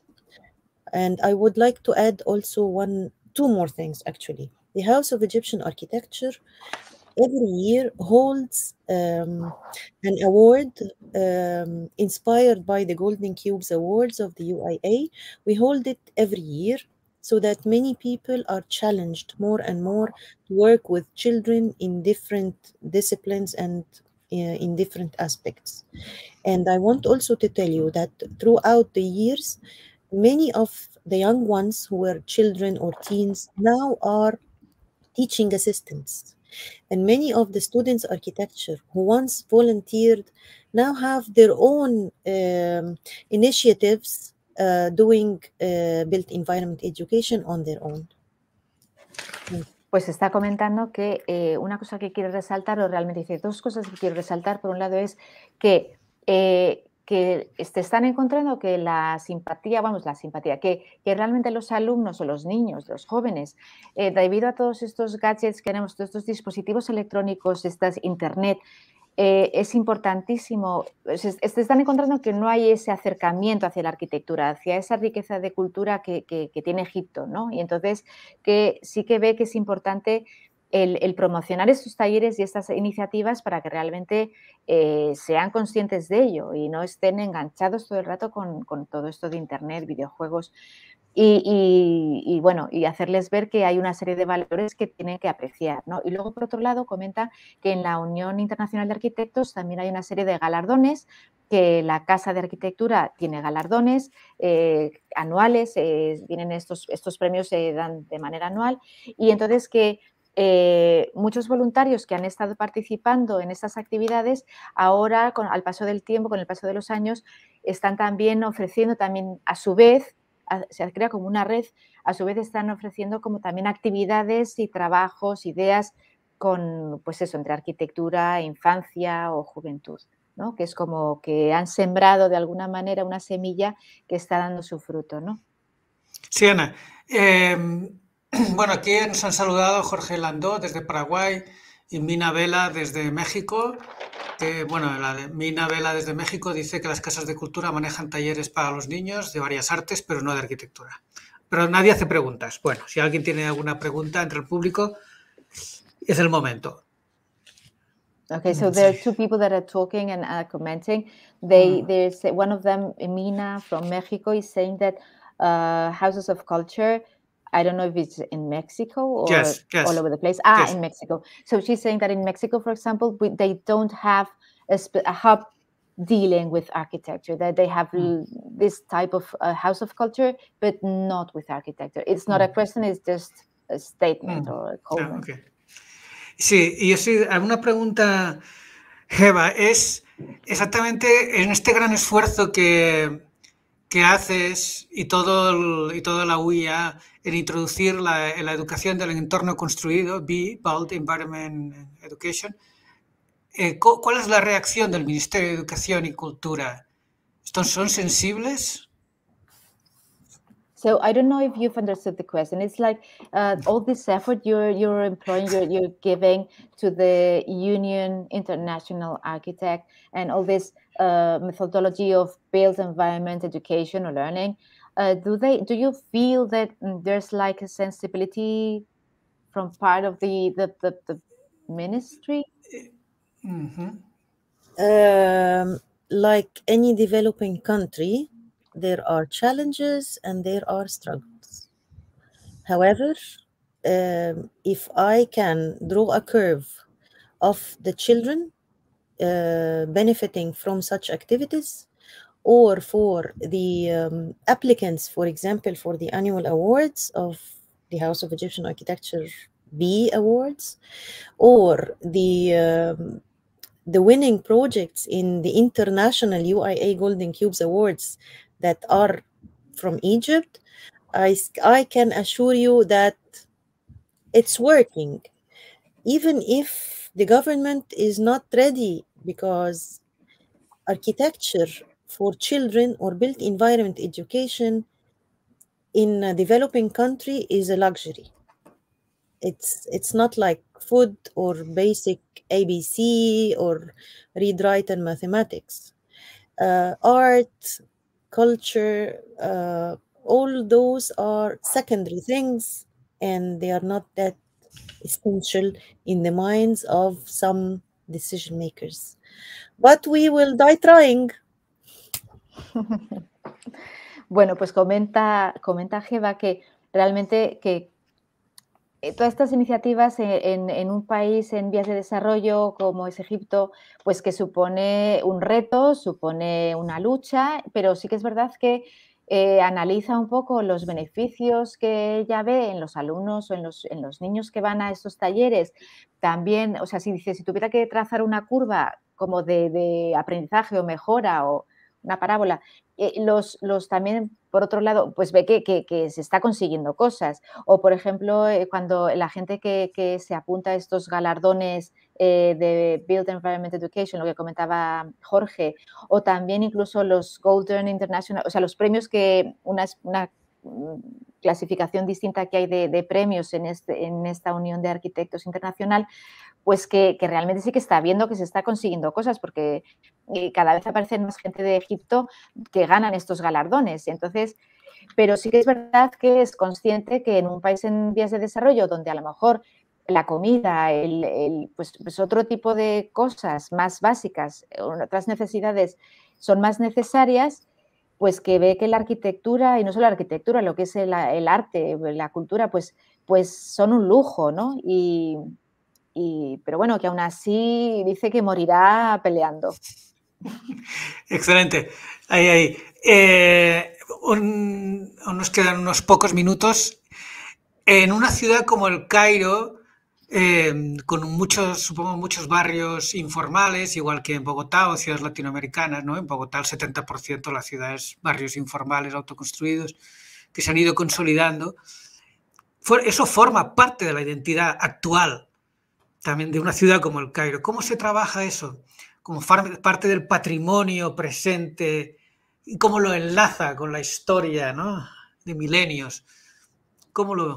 And I would like to add also one Two more things, actually. The House of Egyptian Architecture every year holds um, an award um, inspired by the Golden Cubes Awards of the U I A. We hold it every year so that many people are challenged more and more to work with children in different disciplines and uh, in different aspects. And I want also to tell you that throughout the years, many of the young ones who were children or teens now are teaching assistants. And many of the students architecture who once volunteered now have their own um, initiatives uh, doing uh, built environment education on their own. Pues está comentando que eh, una cosa que quiere resaltar, o realmente dice dos cosas que quiere resaltar. Por un lado es que eh, que te están encontrando que la simpatía, vamos, la simpatía, que, que realmente los alumnos o los niños, los jóvenes, eh, debido a todos estos gadgets que tenemos, todos estos dispositivos electrónicos, estas internet, eh, es importantísimo, se, se están encontrando que no hay ese acercamiento hacia la arquitectura, hacia esa riqueza de cultura que, que, que tiene Egipto, ¿no? Y entonces que sí que ve que es importante El, el promocionar estos talleres y estas iniciativas para que realmente eh, sean conscientes de ello y no estén enganchados todo el rato con, con todo esto de internet, videojuegos y, y, y, bueno, y hacerles ver que hay una serie de valores que tienen que apreciar, ¿no? Y luego, por otro lado, comenta que en la Unión Internacional de Arquitectos también hay una serie de galardones, que la Casa de Arquitectura tiene galardones eh, anuales, eh, vienen estos, estos premios se dan de manera anual, y entonces que Eh, muchos voluntarios que han estado participando en estas actividades ahora, con, al paso del tiempo, con el paso de los años, están también ofreciendo también a su vez, a, se crea como una red, a su vez están ofreciendo como también actividades y trabajos, ideas con, pues eso, entre arquitectura, infancia o juventud, ¿no? Que es como que han sembrado de alguna manera una semilla que está dando su fruto, ¿no? Sí, Ana. Eh... Bueno, aquí nos han saludado Jorge Landó desde Paraguay y Mina Vela desde México. Que, bueno, la de Mina Vela desde México dice que las casas de cultura manejan talleres para los niños de varias artes, pero no de arquitectura. Pero nadie hace preguntas. Bueno, si alguien tiene alguna pregunta entre el público, es el momento. Okay, so there are two people that are talking and are commenting. They, Mm. there's one of them, Mina from Mexico, is saying that uh, houses of culture, I don't know if it's in Mexico or Yes, yes, all over the place. Ah, yes. in Mexico. So she's saying that in Mexico, for example, we, they don't have a, sp- a hub dealing with architecture, that they have Mm. this type of uh, house of culture, but not with architecture. It's not Mm. a question, it's just a statement Mm. or a Ah, comment. okay. Sí, y yo sí, una pregunta, Eva, es exactamente en este gran esfuerzo que, que haces y todo, el, y toda la U I A en introducir la, en la educación del entorno construido, B, Built Environment Education, eh, ¿cuál es la reacción del Ministerio de Educación y Cultura? ¿Estos son sensibles? So I don't know if you've understood the question. It's like uh, all this effort you're you're employing, you're you're giving to the Union International Architect, and all this uh, methodology of built environment education or learning. Uh, do they? Do you feel that there's like a sensibility from part of the the the, the ministry? Mm-hmm. Um, like any developing country, there are challenges and there are struggles. However, um, if I can draw a curve of the children uh, benefiting from such activities, or for the um, applicants, for example, for the annual awards of the House of Egyptian Architecture B Awards, or the um, the winning projects in the international U I A Golden Cubes Awards that are from Egypt, I, I can assure you that it's working, even if the government is not ready, because architecture for children or built environment education in a developing country is a luxury. It's it's not like food or basic A B C or read, write, and mathematics. Uh, art, culture, uh, all those are secondary things, and they are not that essential in the minds of some decision makers. But we will die trying. Bueno, pues comenta, comenta Jeva que realmente que todas estas iniciativas en, en un país en vías de desarrollo como es Egipto, pues que supone un reto, supone una lucha, pero sí que es verdad que eh, analiza un poco los beneficios que ella ve en los alumnos o en los, en los niños que van a estos talleres. También, o sea, si dice, si tuviera que trazar una curva como de, de aprendizaje o mejora o una parábola, eh, los, los también, por otro lado, pues ve que, que, que se está consiguiendo cosas. O, por ejemplo, eh, cuando la gente que, que se apunta a estos galardones eh, de Built Environment Education, lo que comentaba Jorge, o también incluso los Golden International, o sea, los premios que una, una clasificación distinta que hay de, de premios en, este, en esta Unión de Arquitectos Internacional, pues que, que realmente sí que está viendo que se está consiguiendo cosas, porque cada vez aparecen más gente de Egipto que ganan estos galardones. Entonces, pero sí que es verdad que es consciente que en un país en vías de desarrollo, donde a lo mejor la comida, el, el, pues, pues otro tipo de cosas más básicas, otras necesidades son más necesarias, pues que ve que la arquitectura, y no solo la arquitectura, lo que es el, el arte, la cultura, pues, pues son un lujo, ¿no? Y, y, pero bueno, que aún así dice que morirá peleando. Excelente. Ahí, ahí. Eh, un, nos quedan unos pocos minutos. En una ciudad como el Cairo, eh, con muchos, supongo, muchos barrios informales, igual que en Bogotá o ciudades latinoamericanas, ¿no? En Bogotá el setenta por ciento de la ciudad es barrios informales autoconstruidos que se han ido consolidando. Eso forma parte de la identidad actual también de una ciudad como el Cairo. ¿Cómo se trabaja eso? Como parte del patrimonio presente y cómo lo enlaza con la historia, ¿no? De milenios. ¿Cómo lo...?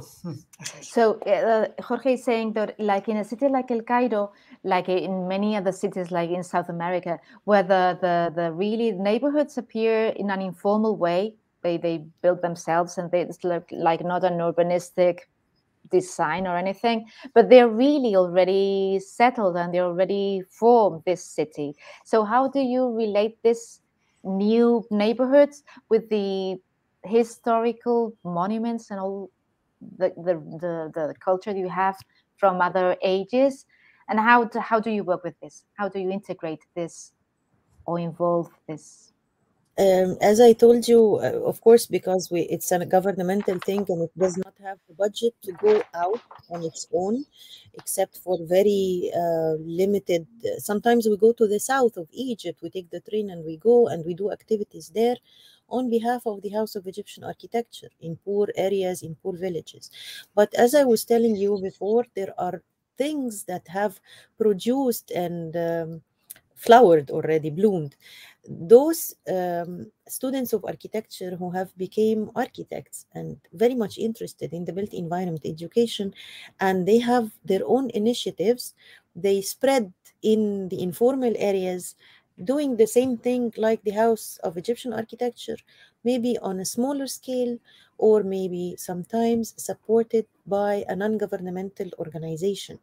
So uh, Jorge is saying that, like in a city like El Cairo, like in many other cities, like in South America, where the the, the really neighborhoods appear in an informal way, they they build themselves, and they, it's like, like not an urbanistic design or anything, but they're really already settled and they already formed this city. So how do you relate this new neighborhoods with the historical monuments and all the the the, the culture you have from other ages, and how do, how do you work with this? How do you integrate this or involve this? Um, as I told you, uh, of course, because we it's a governmental thing and it does not have the budget to go out on its own, except for very uh, limited. Uh, sometimes we go to the south of Egypt, we take the train and we go and we do activities there on behalf of the House of Egyptian Architecture in poor areas, in poor villages. But as I was telling you before, there are things that have produced and um, flowered already, bloomed. Those um, students of architecture who have become architects and very much interested in the built environment education, and they have their own initiatives, they spread in the informal areas, doing the same thing like the House of Egyptian Architecture, maybe on a smaller scale, or maybe sometimes supported by a non-governmental organization.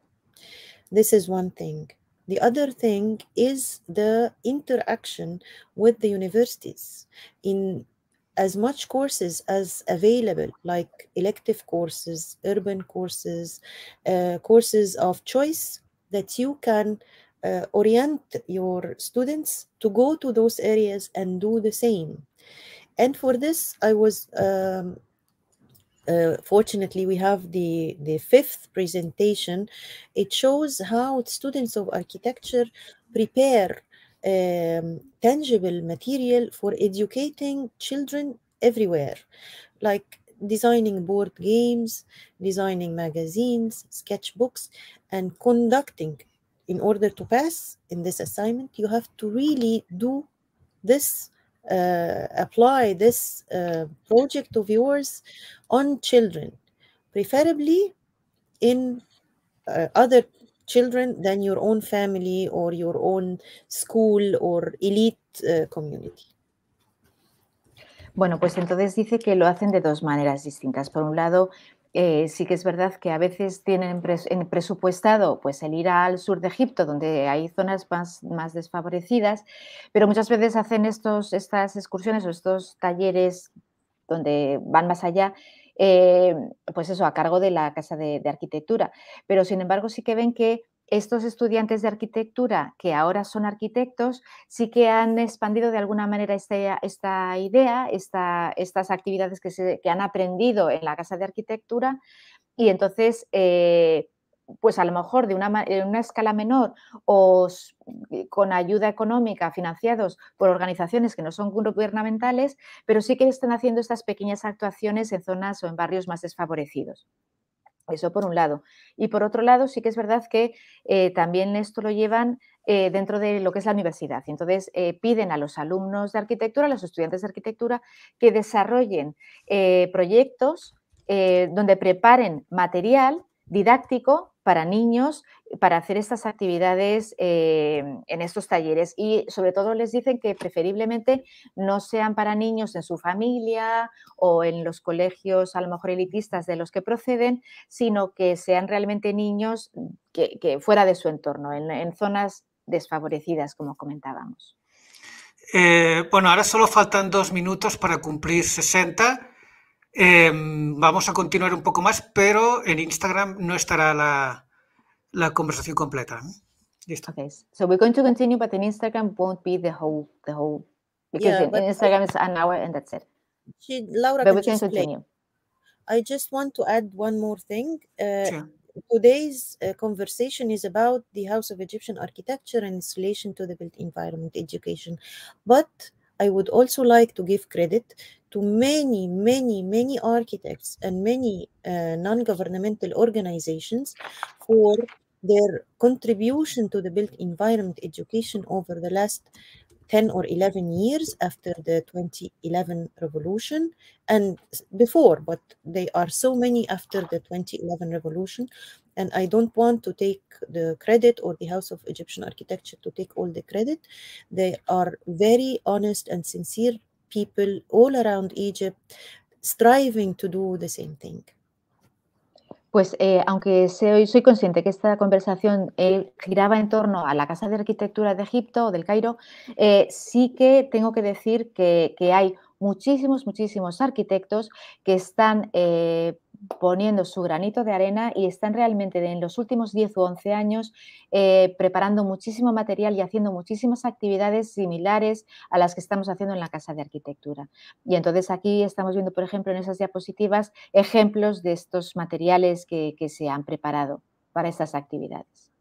This is one thing. The other thing is the interaction with the universities in as much courses as available, like elective courses, urban courses, uh, courses of choice, that you can uh, orient your students to go to those areas and do the same. And for this, I was um, Uh, fortunately, we have the, the fifth presentation. It shows how students of architecture prepare um, tangible material for educating children everywhere, like designing board games, designing magazines, sketchbooks, and conducting. In order to pass in this assignment, you have to really do this Uh, apply this uh, project of yours on children, preferably in uh, other children than your own family or your own school or elite uh, community. Bueno, pues entonces dice que lo hacen de dos maneras distintas. Por un lado, eh, sí que es verdad que a veces tienen pres en presupuestado pues el ir al sur de Egipto, donde hay zonas más, más desfavorecidas, pero muchas veces hacen estos, estas excursiones o estos talleres donde van más allá, eh, pues eso, a cargo de la Casa de, de Arquitectura. Pero sin embargo sí que ven que estos estudiantes de arquitectura que ahora son arquitectos sí que han expandido de alguna manera esta, esta idea, esta, estas actividades que, se, que han aprendido en la Casa de Arquitectura, y entonces eh, pues a lo mejor de una, en una escala menor o con ayuda económica financiados por organizaciones que no son gubernamentales, pero sí que están haciendo estas pequeñas actuaciones en zonas o en barrios más desfavorecidos. Eso por un lado. Y por otro lado, sí que es verdad que eh, también esto lo llevan eh, dentro de lo que es la universidad. Entonces, eh, piden a los alumnos de arquitectura, a los estudiantes de arquitectura, que desarrollen eh, proyectos eh, donde preparen material didáctico para niños, para hacer estas actividades eh, en estos talleres. Y sobre todo les dicen que preferiblemente no sean para niños en su familia o en los colegios a lo mejor elitistas de los que proceden, sino que sean realmente niños que, que fuera de su entorno, en, en zonas desfavorecidas, como comentábamos. Eh, bueno, ahora solo faltan dos minutos para cumplir sesenta. Eh, vamos a continuar un poco más, pero en Instagram no estará la, la conversación completa. Listo. Okay, so we're going to continue, but in Instagram won't be the whole, the whole, because Yeah, in, in Instagram it's an hour and that's it. She, Laura, But can we can explain. continue. I just want to add one more thing. Uh, Sure. Today's uh, conversation is about the House of Egyptian Architecture and its relation to the built environment education. But I would also like to give credit to many, many, many architects and many uh, non-governmental organizations for their contribution to the built environment education over the last ten or eleven years after the twenty eleven revolution and before, but they are so many after the twenty eleven revolution. And I don't want to take the credit or the House of Egyptian Architecture to take all the credit. They are very honest and sincere people all around Egypt striving to do the same thing. Pues eh, aunque soy, soy consciente que esta conversación eh, giraba en torno a la Casa de Arquitectura de Egipto o del Cairo, eh, sí que tengo que decir que, que hay muchísimos, muchísimos arquitectos que están eh, poniendo su granito de arena y están realmente en los últimos diez u once años eh, preparando muchísimo material y haciendo muchísimas actividades similares a las que estamos haciendo en la Casa de Arquitectura. Y entonces aquí estamos viendo, por ejemplo, en esas diapositivas, ejemplos de estos materiales que, que se han preparado para estas actividades.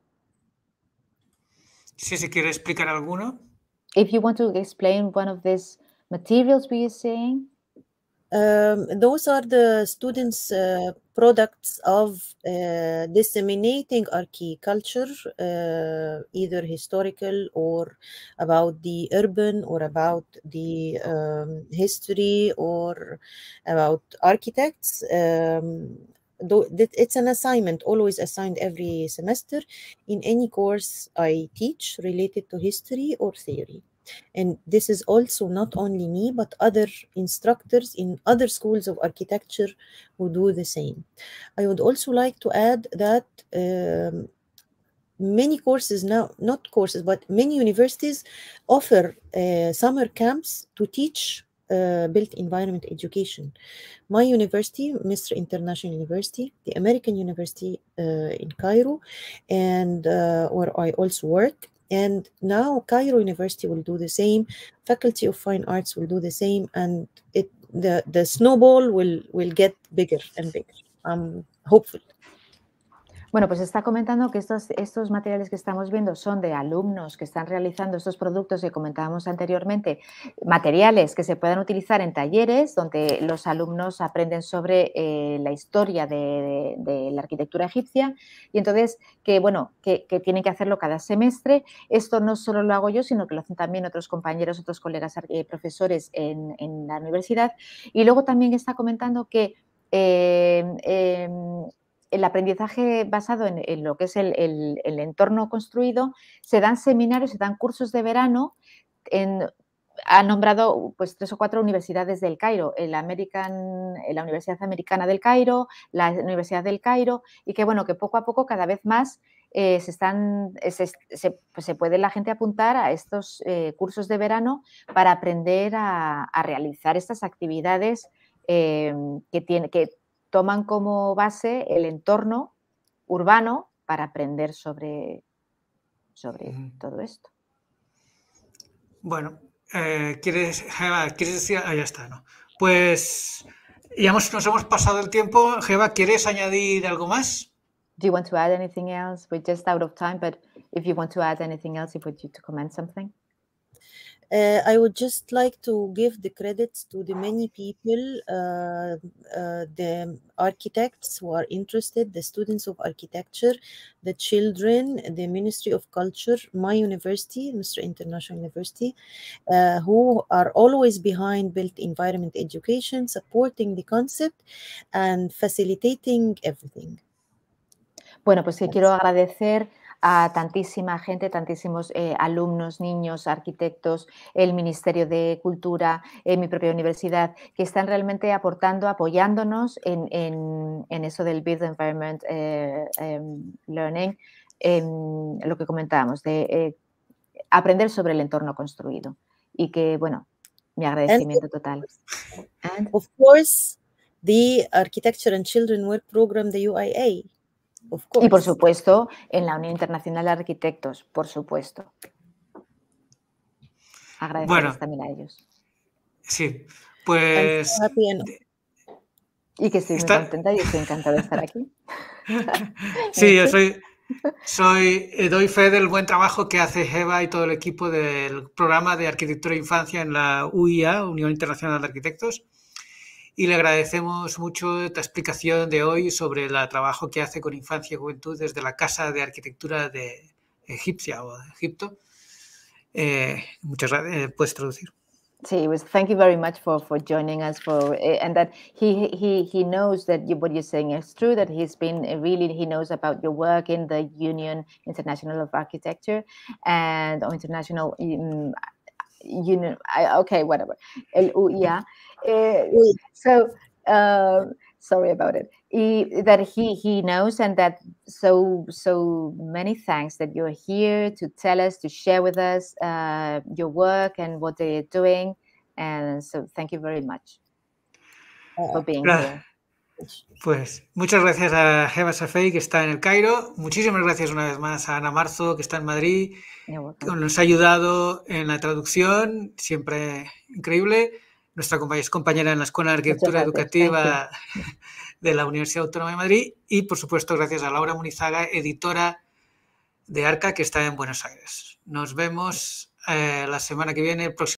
Si se quiere explicar alguno. If you want to explain one of these materials we are seeing. Um, those are the students' uh, products of uh, disseminating architecture, uh, either historical or about the urban or about the um, history or about architects. Um, though it's an assignment always assigned every semester in any course I teach related to history or theory. And this is also not only me, but other instructors in other schools of architecture who do the same. I would also like to add that um, many courses now, not courses, but many universities offer uh, summer camps to teach uh, built environment education. My university, Misr International University, the American University uh, in Cairo, and uh, where I also work, and now Cairo University will do the same, Faculty of Fine Arts will do the same, and it the, the snowball will, will get bigger and bigger. I'm hopeful. Bueno, pues está comentando que estos, estos materiales que estamos viendo son de alumnos que están realizando estos productos que comentábamos anteriormente, materiales que se puedan utilizar en talleres donde los alumnos aprenden sobre eh, la historia de, de, de la arquitectura egipcia y entonces que, bueno, que, que tienen que hacerlo cada semestre. Esto no solo lo hago yo, sino que lo hacen también otros compañeros, otros colegas eh, profesores en, en la universidad. Y luego también está comentando que eh, eh, el aprendizaje basado en, en lo que es el, el, el entorno construido, se dan seminarios, se dan cursos de verano, en, ha nombrado pues, tres o cuatro universidades del Cairo, el American, la Universidad Americana del Cairo, la Universidad del Cairo, y que bueno, que poco a poco cada vez más eh, se, están, se, se, pues, se puede la gente apuntar a estos eh, cursos de verano para aprender a, a realizar estas actividades eh, que tiene que toman como base el entorno urbano para aprender sobre, sobre uh-huh. todo esto. Bueno, eh, ¿quieres, Jeva, ¿quieres decir? Ah, ya está, ¿no? Pues ya hemos, nos hemos pasado el tiempo. Jeva, ¿quieres añadir algo más? Do you want to add anything else? We're just out of time, but if you want to add anything else, if you want to comment something. Uh, I would just like to give the credits to the many people, uh, uh, the architects who are interested, the students of architecture, the children, the Ministry of Culture, my university, Misr International University, uh, who are always behind built environment education, supporting the concept and facilitating everything. Bueno, pues sí, quiero agradecer a tantísima gente, tantísimos eh, alumnos, niños, arquitectos, el Ministerio de Cultura, eh, mi propia universidad, que están realmente aportando, apoyándonos en, en, en eso del Built Environment eh, eh, Learning, eh, lo que comentábamos, de eh, aprender sobre el entorno construido. Y que, bueno, mi agradecimiento and, total. And, of course, the Architecture and Children Work Program, the U I A. Y por supuesto, en la Unión Internacional de Arquitectos, por supuesto. Agradecerles bueno, también a ellos. Sí, pues... Y que estoy muy está... contenta y estoy encantada de estar aquí. Sí, yo soy, soy, doy fe del buen trabajo que hace Jeva y todo el equipo del programa de Arquitectura e Infancia en la U I A, Unión Internacional de Arquitectos. Y le agradecemos mucho esta explicación de hoy sobre el trabajo que hace con infancia y juventud desde la Casa de Arquitectura de Egipcia o de Egipto. Eh, muchas gracias. Eh, puedes traducir. Sí, it was, thank you very much for, for joining us for, and that he, he, he knows that you, what you're saying is true, that he's been really, he knows about your work in the Union International of Architecture and or International um, Union, I, okay, whatever, L U I A. Uh, so, uh, sorry about it. He, that he, he knows, and that so, so many thanks that you're here to tell us, to share with us uh, your work and what they're doing. And so thank you very much for being here. Pues muchas gracias a Heba Safei, que está en el Cairo. Muchísimas gracias una vez más a Ana Marzo, que está en Madrid, que nos ha ayudado en la traducción, siempre increíble. Nuestra compañera en la Escuela de Arquitectura Educativa de la Universidad Autónoma de Madrid. Y, por supuesto, gracias a Laura Munizaga, editora de ARCA, que está en Buenos Aires. Nos vemos eh, la semana que viene, el próximo